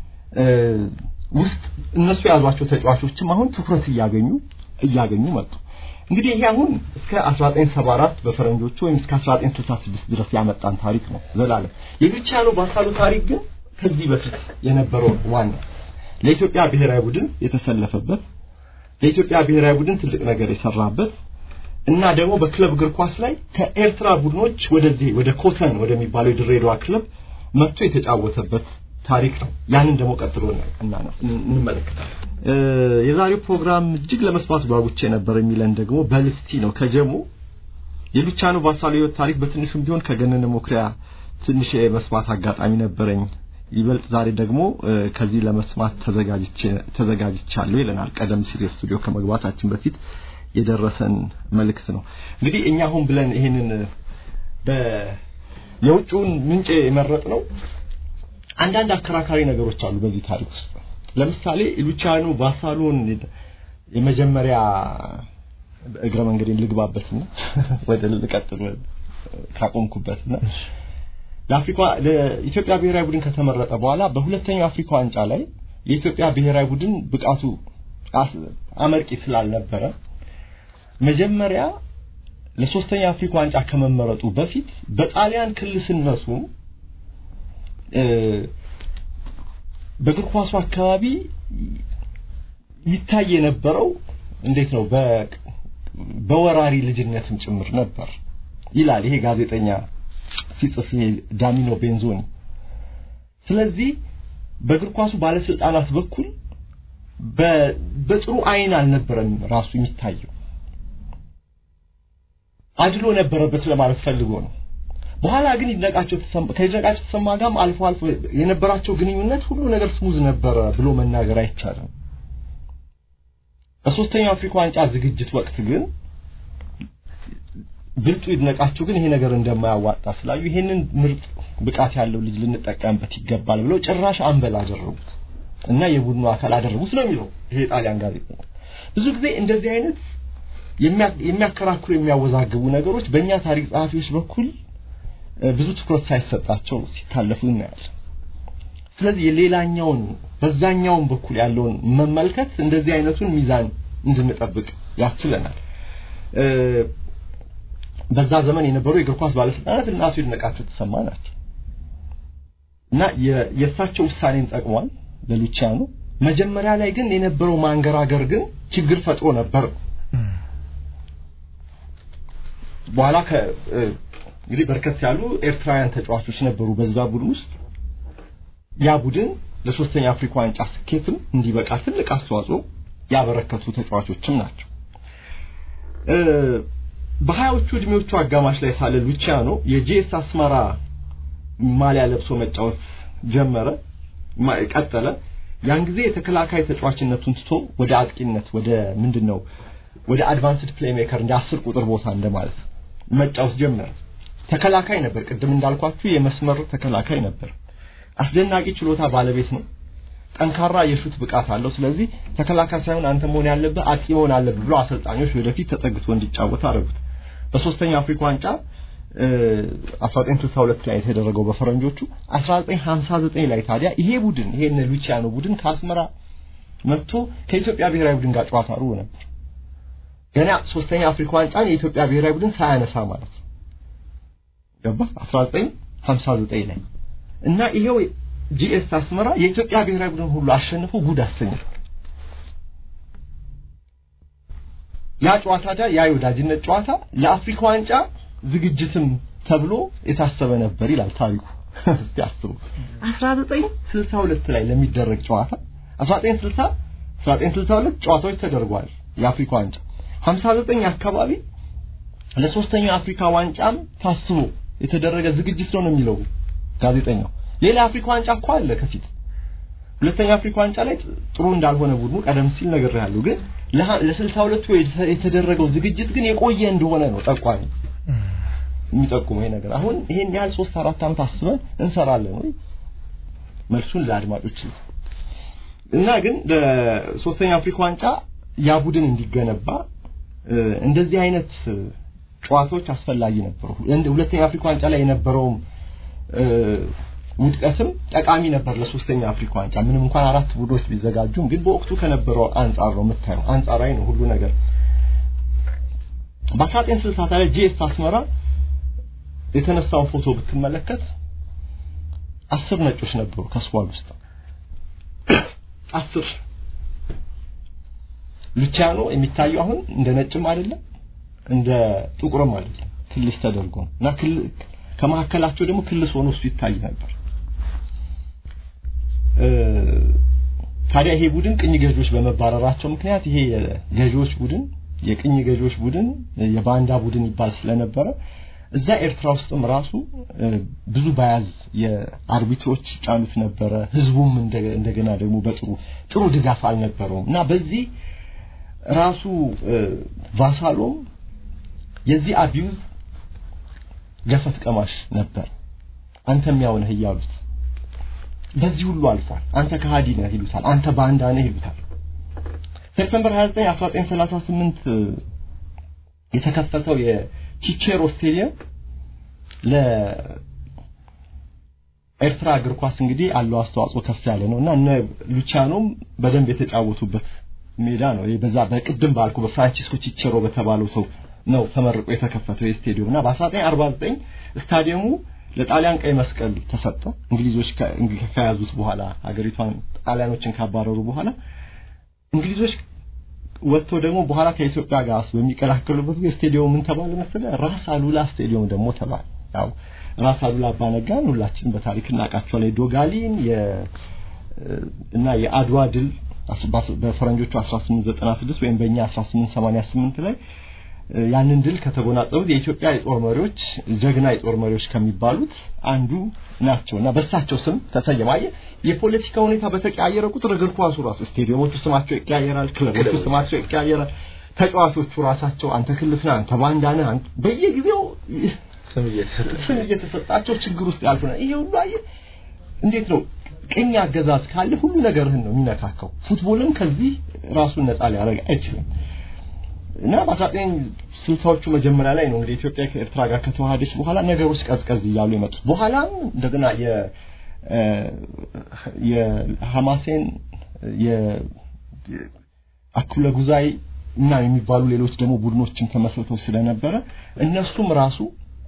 ውስጥ እነሱ ያዟቸው ተጫዋቾችም አሁን ትኩረት ያገኙ እያገኙ መጡ እንግዲህ ይሄ አሁን እስከ አስራ ዘጠኝ ሰባ አራት በፈረንጆቹ ወይም እስከ አስራ ዘጠኝ ስልሳ ስድስት ድረስ ያመጣን ታሪክ ነው ዘላለም የሉቺያኖ ባሳሎ ታሪክ ግን ከዚህ በፊት የነበረው ዋና ለኢትዮጵያ ብሔራዊ ቡድን የተሰለፈበት ለኢትዮጵያ ብሔራዊ ቡድን ትልቅ ነገር የሰራበት እና ደግሞ በክለብ እግር ኳስ ላይ ከኤርትራ ቡድኖች ወደዚህ ወደ ኮተን ወደሚባለው ድሬዳዋ ክለብ መጥቶ የተጫወተበት ታሪክ ነው ያንን ደግሞ ቀጥሎ እና እንመለከታለን የዛሬው ፕሮግራም እጅግ ለመስማት ጓጉቼ ነበር የሚለን ደግሞ በልስቲ ነው ከጀሙ የሉቺያኖ ባሳሎ ታሪክ በትንሹም ቢሆን ከገነነ ሞክሪያ ትንሽ መስማት አጋጣሚ ነበረኝ ይበልጥ ዛሬ ደግሞ ከዚህ ለመስማት ተዘጋጅቼ ተዘጋጅቻለሁ ይለናል ቀደም ሲል ስቱዲዮ ከመግባታችን በፊት የደረሰን መልእክት ነው እንግዲህ እኛ አሁን ብለን ይሄንን በ የውጭውን ምንጭ የመረጥነው አንዳንድ አከራካሪ ነገሮች አሉ በዚህ ታሪክ ውስጥ ለምሳሌ ሉቺያኖ ባሳሎን የመጀመሪያ እግረ መንገድን ልግባበትና ወደ ልቀጥል ካቆምኩበትና ለአፍሪካ ለኢትዮጵያ ብሔራዊ ቡድን ከተመረጠ በኋላ በሁለተኛው አፍሪካ ዋንጫ ላይ የኢትዮጵያ ብሔራዊ ቡድን ብቃቱ አመርቂ ስላልነበረ መጀመሪያ ለሶስተኛው አፍሪካ ዋንጫ ከመመረጡ በፊት በጣሊያን ክልስነቱ በእግር ኳሱ አካባቢ ይታይ የነበረው እንዴት ነው በወራሪ ልጅነትም ጭምር ነበር ይላል ይሄ ጋዜጠኛ ሲጽፍ ዳሚኖ ቤንዞኒ ስለዚህ በእግር ኳሱ ባለስልጣናት በኩል በጥሩ አይን አልነበረም ራሱ የሚታየው አድሎ ነበረበት ለማለት ፈልጎ ነው በኋላ ግን ይነቃቸው ተሰማ ከይነቃቸው ተሰማ ጋርም አልፎ አልፎ የነበራቸው ግንኙነት ሁሉ ነገር ስሙዝ ነበር ብሎ መናገር አይቻልም በሶስተኛው አፍሪካ ዋንጫ ዝግጅት ወቅት ግን ብልጡ ይነቃቸው ግን ይሄ ነገር እንደማያዋጣ ስላዩ ይሄንን ምርጥ ብቃት ያለው ልጅ ልንጠቀምበት ይገባል ብለው ጭራሽ አንበል አደረጉት እና የቡድኑ አካል አደረጉት ነው የሚለው ይሄ ጣሊያን ጋዜጣ ብዙ ጊዜ እንደዚህ አይነት የሚያከራክሩ የሚያወዛግቡ ነገሮች በእኛ ታሪክ ጸሐፊዎች በኩል ብዙ ትኩረት ሳይሰጣቸው ሲታለፉ እናያለን ስለዚህ የሌላኛውን በዛኛውን በኩል ያለውን መመልከት እንደዚህ አይነቱን ሚዛን እንድንጠብቅ ያስችለናል በዛ ዘመን የነበሩ የእግር ኳስ ባለስልጣናት እናቱ ይነቃቸው ተሰማ ናቸው እና የእሳቸው ውሳኔን ጠቅሟል ለሉቺያኖ መጀመሪያ ላይ ግን የነበረው ማንገራገር ግን ችግር ፈጥሮ ነበር በኋላ እንግዲህ በርከት ያሉ ኤርትራውያን ተጫዋቾች ነበሩ በዛ ቡድን ውስጥ ያ ቡድን ለሶስተኛ አፍሪካ ዋንጫ ስኬትም እንዲበቃ ትልቅ አስተዋጽኦ ያበረከቱ ተጫዋቾችም ናቸው በሃያዎቹ እድሜዎቹ አጋማሽ ላይ ሳለ ሉቺያኖ የጂኤስ አስመራ ማሊያ ለብሶ መጫወት ጀመረ ቀጠለ ያን ጊዜ የተከላካይ ተጫዋችነቱን ትቶ ወደ አጥቂነት ወደ ምንድነው ወደ አድቫንስድ ፕሌይ ሜከር እንደ አስር ቁጥር ቦታ እንደማለት መጫወት ጀመረ ተከላካይ ነበር ቅድም እንዳልኳችሁ የመስመር ተከላካይ ነበር አስደናቂ ችሎታ ባለቤት ነው ጠንካራ የሹት ብቃት አለው ስለዚህ ተከላካይ ሳይሆን አንተ መሆን ያለበት አጥቂ መሆን አለበት ብሎ አሰልጣኞች ወደፊት ተጠግቶ እንዲጫወት አደረጉት በሶስተኛው አፍሪካ ዋንጫ አስራ ዘጠኝ ስልሳ ሁለት ላይ የተደረገው በፈረንጆቹ አስራ ዘጠኝ ሀምሳ ዘጠኝ ላይ ታዲያ ይሄ ቡድን ይሄ ሉቺያኖ ቡድን ከአስመራ መጥቶ ከኢትዮጵያ ብሔራዊ ቡድን ጋር ጨዋታ አድርጎ ነበር ገና ሶስተኛው አፍሪካ ዋንጫን የኢትዮጵያ ብሔራዊ ቡድን ሳያነሳ ማለት ገባ አስራ ዘጠኝ ሀምሳ ዘጠኝ ላይ እና ይሄው ጂኤስ አስመራ የኢትዮጵያ ብሔራዊ ቡድን ሁሉ አሸንፎ ጉድ አሰኘው ያ ጨዋታ ታዲያ ያ የወዳጅነት ጨዋታ ለአፍሪካ ዋንጫ ዝግጅትም ተብሎ የታሰበ ነበር ይላል ታሪኩ እስቲ አስቡ አስራ ዘጠኝ ስልሳ ሁለት ላይ ለሚደረግ ጨዋታ አስራ ዘጠኝ ስልሳ አስራ ዘጠኝ ስልሳ ሁለት ጨዋታዎች ተደርጓል የአፍሪካ ዋንጫ ሀምሳ ዘጠኝ አካባቢ ለሶስተኛው አፍሪካ ዋንጫም ታስቦ የተደረገ ዝግጅት ነው የሚለው ጋዜጠኛው ሌላ አፍሪካ ዋንጫ እኮ አለ ከፊት ሁለተኛው አፍሪካ ዋንጫ ላይ ጥሩ እንዳልሆነ ቡድኑ ቀደም ሲል ነገር ያለው ግን ለስልሳ ሁለት የተደረገው ዝግጅት ግን የቆየ እንደሆነ ነው ጠቋሚ የሚጠቁመው ይሄ ነገር አሁን ይሄን ያህል ሶስት አራት አመት አስበን እንሰራለን ወይ መልሱን ለአድማጮች እና ግን በሶስተኛው አፍሪካ ዋንጫ ያ ቡድን እንዲገነባ እንደዚህ አይነት ጨዋታዎች አስፈላጊ ነበሩ ሁለተኛው አፍሪካ ዋንጫ ላይ የነበረው ውድቀትም ጠቃሚ ነበር ለሶስተኛ አፍሪካ ዋንጫ ምንም እንኳን አራት ቡድኖች ቢዘጋጁም ግን በወቅቱ ከነበረው አንጻር ነው የምታየው አንጻራዊ ነው ሁሉ ነገር በአስራ ዘጠኝ ስልሳ ላይ ጂኤስ አስመራ የተነሳው ፎቶ ብትመለከት አስር ነጮች ነበሩ ከስዋል ውስጥ አስር ሉቺያኖ የሚታየው አሁን እንደ ነጭም አይደለም እንደ ጥቁርም አይደለም ትልሽ ተደርጎ እና ከመሐከላቸው ደግሞ ክልስ ሆኖ እሱ ይታይ ነበር ታዲያ ይሄ ቡድን ቅኝ ገዢዎች በመባረራቸው ምክንያት ይሄ የገዢዎች ቡድን የቅኝ ገዢዎች ቡድን የባንዳ ቡድን ይባል ስለነበረ እዛ ኤርትራ ውስጥም ራሱ ብዙ ባያዝ የአርቢትሮች ጫኑት ነበረ ህዝቡም እንደገና ደግሞ በጥሩ ጥሩ ድጋፍ አልነበረውም እና በዚህ ራሱ ቫሳሎም የዚህ አቢዩዝ ገፈት ቀማሽ ነበር አንተም ያው ነህ ይያሉት በዚህ ሁሉ አልፏል አንተ ከሃዲ ነህ ይሉታል አንተ ባንዳ ነህ ይሉታል ሴፕቴምበር ሃያ ዘጠኝ አስራ ዘጠኝ ሰላሳ ስምንት የተከፈተው የቺቼሮ ስቴዲየም ለ ኤርትራ እግር ኳስ እንግዲህ አለው አስተዋጽኦ ከፍ ያለ ነውና እነ ሉቻኖም በደንብ የተጫወቱበት ሜዳ ነው በዛ በቅድም ባልኩ በፍራንቺስኮ ቺቼሮ በተባለው ሰው ነው ተመርቆ የተከፈተው የስቴዲየምና በ1949 ስታዲየሙ ለጣሊያን ቀይ መስቀል ተሰጠ እንግሊዞች ከያዙት በኋላ ሀገሪቷን ጣሊያኖችን ካባረሩ በኋላ እንግሊዞች ወጥቶ ደግሞ በኋላ ከኢትዮጵያ ጋር በሚቀላቀሉበት ስቴዲየሙ ምን ተባለ መሰለህ ራስ አሉላ ስቴዲየም ደግሞ ተባለ ያው ራስ አሉላ አባነጋን ሁላችን በታሪክ እናቃቸዋለን ዶጋሊን የ እና የአድዋ ድል በፈረንጆቹ አስራ ስምንት ዘጠና ስድስት ወይም በእኛ አስራ ስምንት ሰማንያ ስምንት ላይ ያንን ድል ከተጎናጸፉት የኢትዮጵያ የጦር መሪዎች ጀግና የጦር መሪዎች ከሚባሉት አንዱ ናቸውና በሳቸው ስም ተሰየመ የፖለቲካ ሁኔታ በተቀያየረ ቁጥር እግር ኳሱ ራሱ ስቴዲየሞቹ ስማቸው ይቀያየራል ክለቦቹ ስማቸው ይቀያየራል ተጫዋቾቹ ራሳቸው አንተ ክልስና አንተ ባንዳና አንተ በየጊዜው ስም እየተሰጣቸው ችግር ውስጥ ያልሆነ ይሄ ሁሉ አየ እንዴት ነው ቅኝ አገዛዝ ካለ ሁሉ ነገርህን ነው የሚነካከው ፉትቦልም ከዚህ ራሱን ነፃ ሊያደርግ አይችልም እና በ1960ዎቹ መጀመሪያ ላይ ነው እንግዲህ ኢትዮጵያ ከኤርትራ ጋር ከተዋሃደች በኋላ ነገሮች ቀዝቀዝ ይያሉ የመጡት በኋላም እንደገና የ የሐማሴን የ አኩለ ጉዛይ እና የሚባሉ ሌሎች ደግሞ ቡድኖችን ተመስርተው ስለነበረ እነሱም ራሱ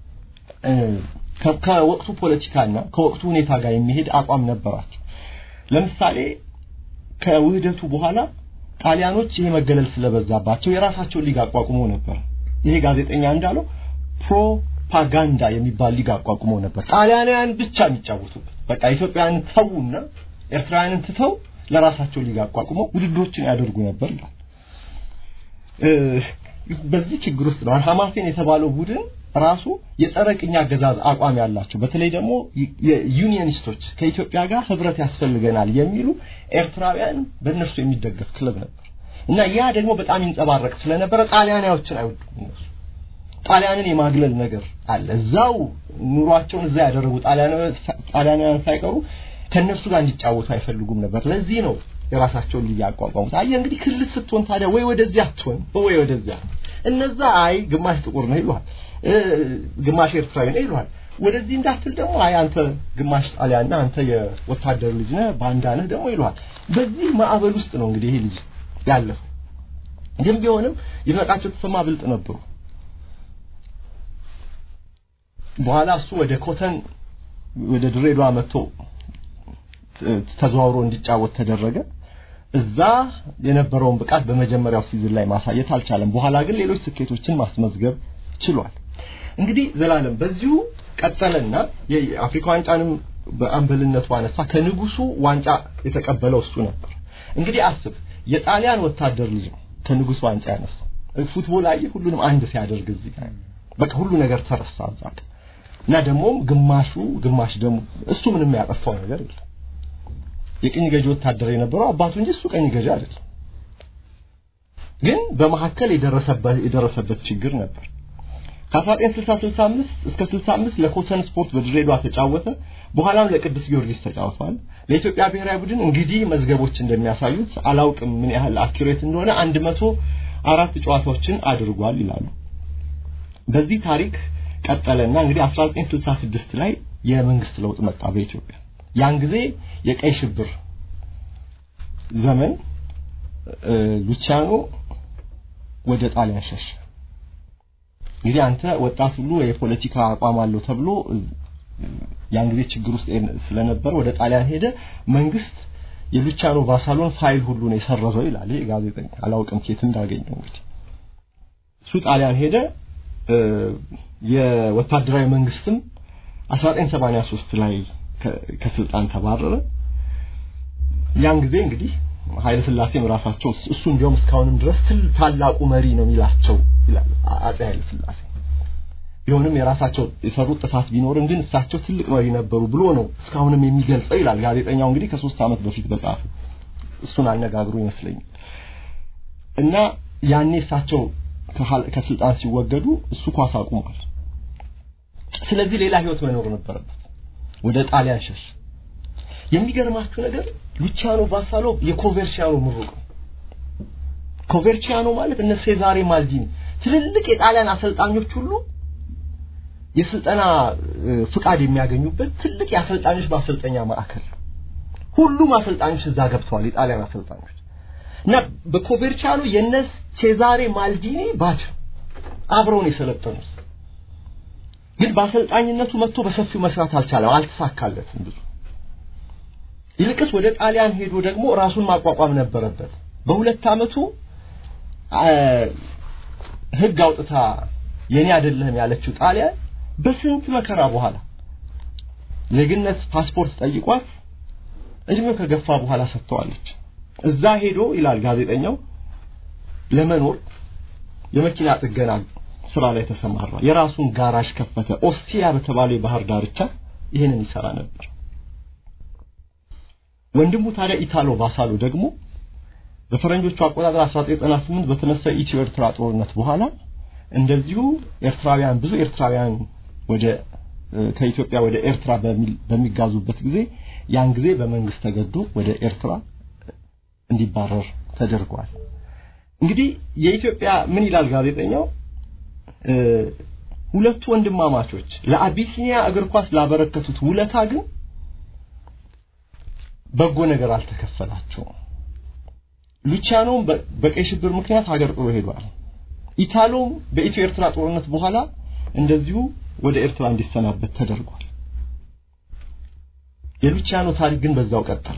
ከወቅቱ ፖለቲካና ከወቅቱ ሁኔታ ጋር የሚሄድ አቋም ነበራቸው ለምሳሌ ከውህደቱ በኋላ ጣሊያኖች ይሄ መገለል ስለበዛባቸው የራሳቸው ሊግ አቋቁመው ነበር ይሄ ጋዜጠኛ እንዳለው ፕሮፓጋንዳ የሚባል ሊግ አቋቁመው ነበር ጣሊያናውያን ብቻ የሚጫወቱበት በቃ ኢትዮጵያን ተውና ኤርትራውያንን ትተው ለራሳቸው ሊግ አቋቁመው ውድድሮችን ያደርጉ ነበር ይላል በዚህ ችግር ውስጥ ነው ሐማሴን የተባለው ቡድን ራሱ የጸረቅኛ አገዛዝ አቋም ያላቸው በተለይ ደግሞ የዩኒየኒስቶች ከኢትዮጵያ ጋር ህብረት ያስፈልገናል የሚሉ ኤርትራውያን በእነሱ የሚደገፍ ክለብ ነበር እና ያ ደግሞ በጣም ይንጸባረቅ ስለነበረ ጣሊያናዎችን አይወዱም እነሱ ጣሊያንን የማግለል ነገር አለ እዛው ኑሯቸውን እዛ ያደረጉ ጣሊያናውያን ሳይቀሩ ከነሱ ጋር እንዲጫወቱ አይፈልጉም ነበር ለዚህ ነው የራሳቸውን ሊያቋቋሙት አየ እንግዲህ ክልል ስትሆን ታዲያ ወይ ወደዚያ አትሆን ወይ ወደዚያ እነዛ አይ ግማሽ ጥቁር ነው ይሏል ግማሽ ኤርትራዊ ነው ይሏል ወደዚህ እንዳትል ደግሞ አይ አንተ ግማሽ ጣሊያንና አንተ የወታደር ልጅ ነህ ባንዳ ነህ ደግሞ ይሏል በዚህ ማዕበል ውስጥ ነው እንግዲህ ይሄ ልጅ ያለፈው ግን ቢሆንም ይፈቃቸው ተሰማ ብልጥ ነበሩ በኋላ እሱ ወደ ኮተን ወደ ድሬዳዋ መጥቶ ተዘዋውሮ እንዲጫወት ተደረገ እዛ የነበረውን ብቃት በመጀመሪያው ሲዝን ላይ ማሳየት አልቻለም በኋላ ግን ሌሎች ስኬቶችን ማስመዝገብ ችሏል እንግዲህ ዘላለም በዚሁ ቀጠለና የአፍሪካ ዋንጫንም በአምበልነቱ አነሳ ከንጉሱ ዋንጫ የተቀበለው እሱ ነበር እንግዲህ አስብ የጣሊያን ወታደር ልጅ ከንጉሱ ዋንጫ ያነሳ ፉትቦል ላይ ሁሉንም አንድ ሲያደርግ እዚህ ጋር በቃ ሁሉ ነገር ተረሳ ዛቅ እና ደግሞ ግማሹ ግማሽ ደግሞ እሱ ምንም ያጠፋው ነገር የለም የቅኝ ገዢ ወታደር የነበረው አባቱ እንጂ እሱ ቅኝ ገዢ አይደለም ግን በመሐከል የደረሰበት የደረሰበት ችግር ነበር ከ1960 እስከ ስልሳ አምስት ለኮተን ስፖርት በድሬዳዋ ተጫወተ በኋላም ለቅዱስ ጊዮርጊስ ተጫውቷል ለኢትዮጵያ ብሔራዊ ቡድን እንግዲህ መዝገቦች እንደሚያሳዩት አላውቅም ምን ያህል አኩሬት እንደሆነ መቶ አራት ጨዋታዎችን አድርጓል ይላሉ በዚህ ታሪክ ቀጠለና እንግዲህ አስራ ዘጠኝ ስልሳ ስድስት ላይ የመንግስት ለውጥ መጣ በኢትዮጵያ ያን ጊዜ የቀይ ሽብር ዘመን ሉቻኖ ወደ ጣሊያን ሸሸ እንግዲህ አንተ ወጣት ሁሉ የፖለቲካ አቋም አለው ተብሎ ያን ጊዜ ችግር ውስጥ ስለነበር ወደ ጣሊያን ሄደ መንግስት የሉቻኖ ቫሳሎን ፋይል ሁሉ ነው የሰረዘው ይላል ይሄ ጋዜጠኛ አላውቅም ከየት እንዳገኘው እንግዲህ እሱ ጣሊያን ሄደ የወታደራዊ መንግስትም አስራ ዘጠኝ ሰማንያ ሶስት ላይ ከስልጣን ተባረረ ያን ጊዜ እንግዲህ ኃይለ ሥላሴም ራሳቸው እሱ እንዲያውም እስካሁንም ድረስ ታላቁ መሪ ነው የሚላቸው ይላል አጼ ኃይለ ሥላሴ ቢሆንም የራሳቸው የሰሩት ጥፋት ቢኖርም ግን እሳቸው ትልቅ መሪ ነበሩ ብሎ ነው እስካሁንም የሚገልጸው ይላል ጋዜጠኛው እንግዲህ ከሶስት አመት በፊት በጻፈ እሱን አነጋግሮ ይመስለኛል እና ያኔ እሳቸው ከስልጣን ሲወገዱ እሱ ኳስ አቁሟል ስለዚህ ሌላ ህይወት መኖር ነበረበት ወደ ጣሊያን ሸሽ የሚገርማችሁ ነገር ሉቺያኖ ቫሳሎ የኮቨርቺያኖ ምሩቅ ኮቨርቺያኖ ማለት እነ ሴዛሬ ማልዲኒ ትልልቅ የጣሊያን አሰልጣኞች ሁሉ የስልጣና ፍቃድ የሚያገኙበት ትልቅ የአሰልጣኞች ማሰልጠኛ ማዕከል ሁሉም አሰልጣኞች እዛ ገብተዋል የጣሊያን አሰልጣኞች እና በኮቨርቺያኖ የነስ ሴዛሬ ማልዲኒ ባች አብረውን የሰለጠኑት ግን በአሰልጣኝነቱ መጥቶ በሰፊው መስራት አልቻለም አልተሳካለትም ብዙ ይልቅስ ወደ ጣሊያን ሄዶ ደግሞ ራሱን ማቋቋም ነበረበት በሁለት አመቱ ህግ አውጥታ የኔ አይደለም ያለችው ጣሊያን በስንት መከራ በኋላ ለግነት ፓስፖርት ጠይቋት እድሜው ከገፋ በኋላ ሰጥተዋለች እዛ ሄዶ ይላል ጋዜጠኛው ለመኖር የመኪና ጥገና ስራ ላይ ተሰማራ የራሱን ጋራዥ ከፈተ ኦስቲያ በተባለ ባህር ዳርቻ ይሄንን ይሰራ ነበር ወንድሙ ታዲያ ኢታሎ ቫሳሎ ደግሞ በፈረንጆቹ አቆጣጠር አስራ ዘጠኝ ዘጠና ስምንት በተነሳው ኢትዮ ኤርትራ ጦርነት በኋላ እንደዚሁ ኤርትራውያን ብዙ ኤርትራውያን ወደ ከኢትዮጵያ ወደ ኤርትራ በሚጋዙበት ጊዜ ያን ጊዜ በመንግስት ተገዶ ወደ ኤርትራ እንዲባረር ተደርጓል እንግዲህ የኢትዮጵያ ምን ይላል ጋዜጠኛው ሁለቱ ወንድማማቾች ለአቢሲኒያ እግር ኳስ ላበረከቱት ውለታ ግን በጎ ነገር አልተከፈላቸው ሉቺያኖ በቀይ ሽብር ምክንያት ሀገር ጥሎ ሄዷል ኢታሎም በኢትዮ ኤርትራ ጦርነት በኋላ እንደዚሁ ወደ ኤርትራ እንዲሰናበት ተደርጓል የሉቺያኖ ታሪክ ግን በዛው ቀጠለ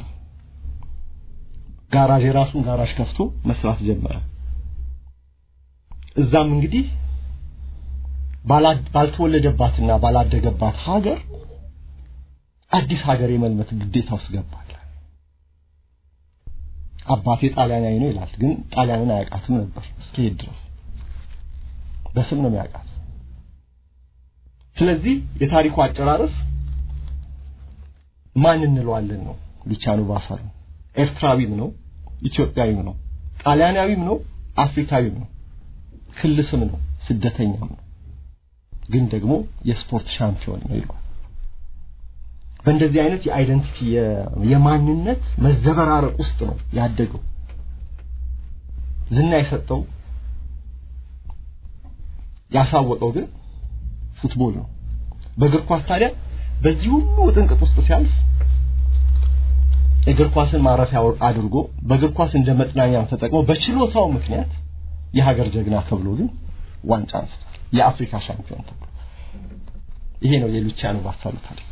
ጋራዥ ራሱን ጋራዥ ከፍቶ መስራት ጀመረ እዛም እንግዲህ ባልተወለደባትና ባላደገባት ሀገር አዲስ ሀገር የመልመት ግዴታ ውስጥ ገባል አባቴ ጣሊያናዊ ነው ይላል ግን ጣሊያንን አያውቃትም ነበር እስኪ ድረስ በስም ነው የሚያውቃት ስለዚህ የታሪኩ አጨራረስ ማን እንለዋለን ነው ሉቺያኖ ቫሳሎ ኤርትራዊም ነው ኢትዮጵያዊም ነው ጣሊያናዊም ነው አፍሪካዊም ነው ክልስም ነው ስደተኛም ነው ግን ደግሞ የስፖርት ሻምፒዮን ነው ይላል በእንደዚህ አይነት የአይደንቲቲ የማንነት መዘበራረቅ ውስጥ ነው ያደገው ዝና የሰጠው ያሳወቀው ግን ፉትቦል ነው በእግር ኳስ ታዲያ በዚህ ሁሉ ጥንቅጥ ውስጥ ሲያልፍ እግር ኳስን ማረፊያ አድርጎ በእግር ኳስ እንደ መጽናኛም ተጠቅሞ በችሎታው ምክንያት የሀገር ጀግና ተብሎ ግን ዋንጫ አንስቷል የአፍሪካ ሻምፒዮን ተብሎ ይሄ ነው የሉቺያኖ ቫሳሎ ታሪክ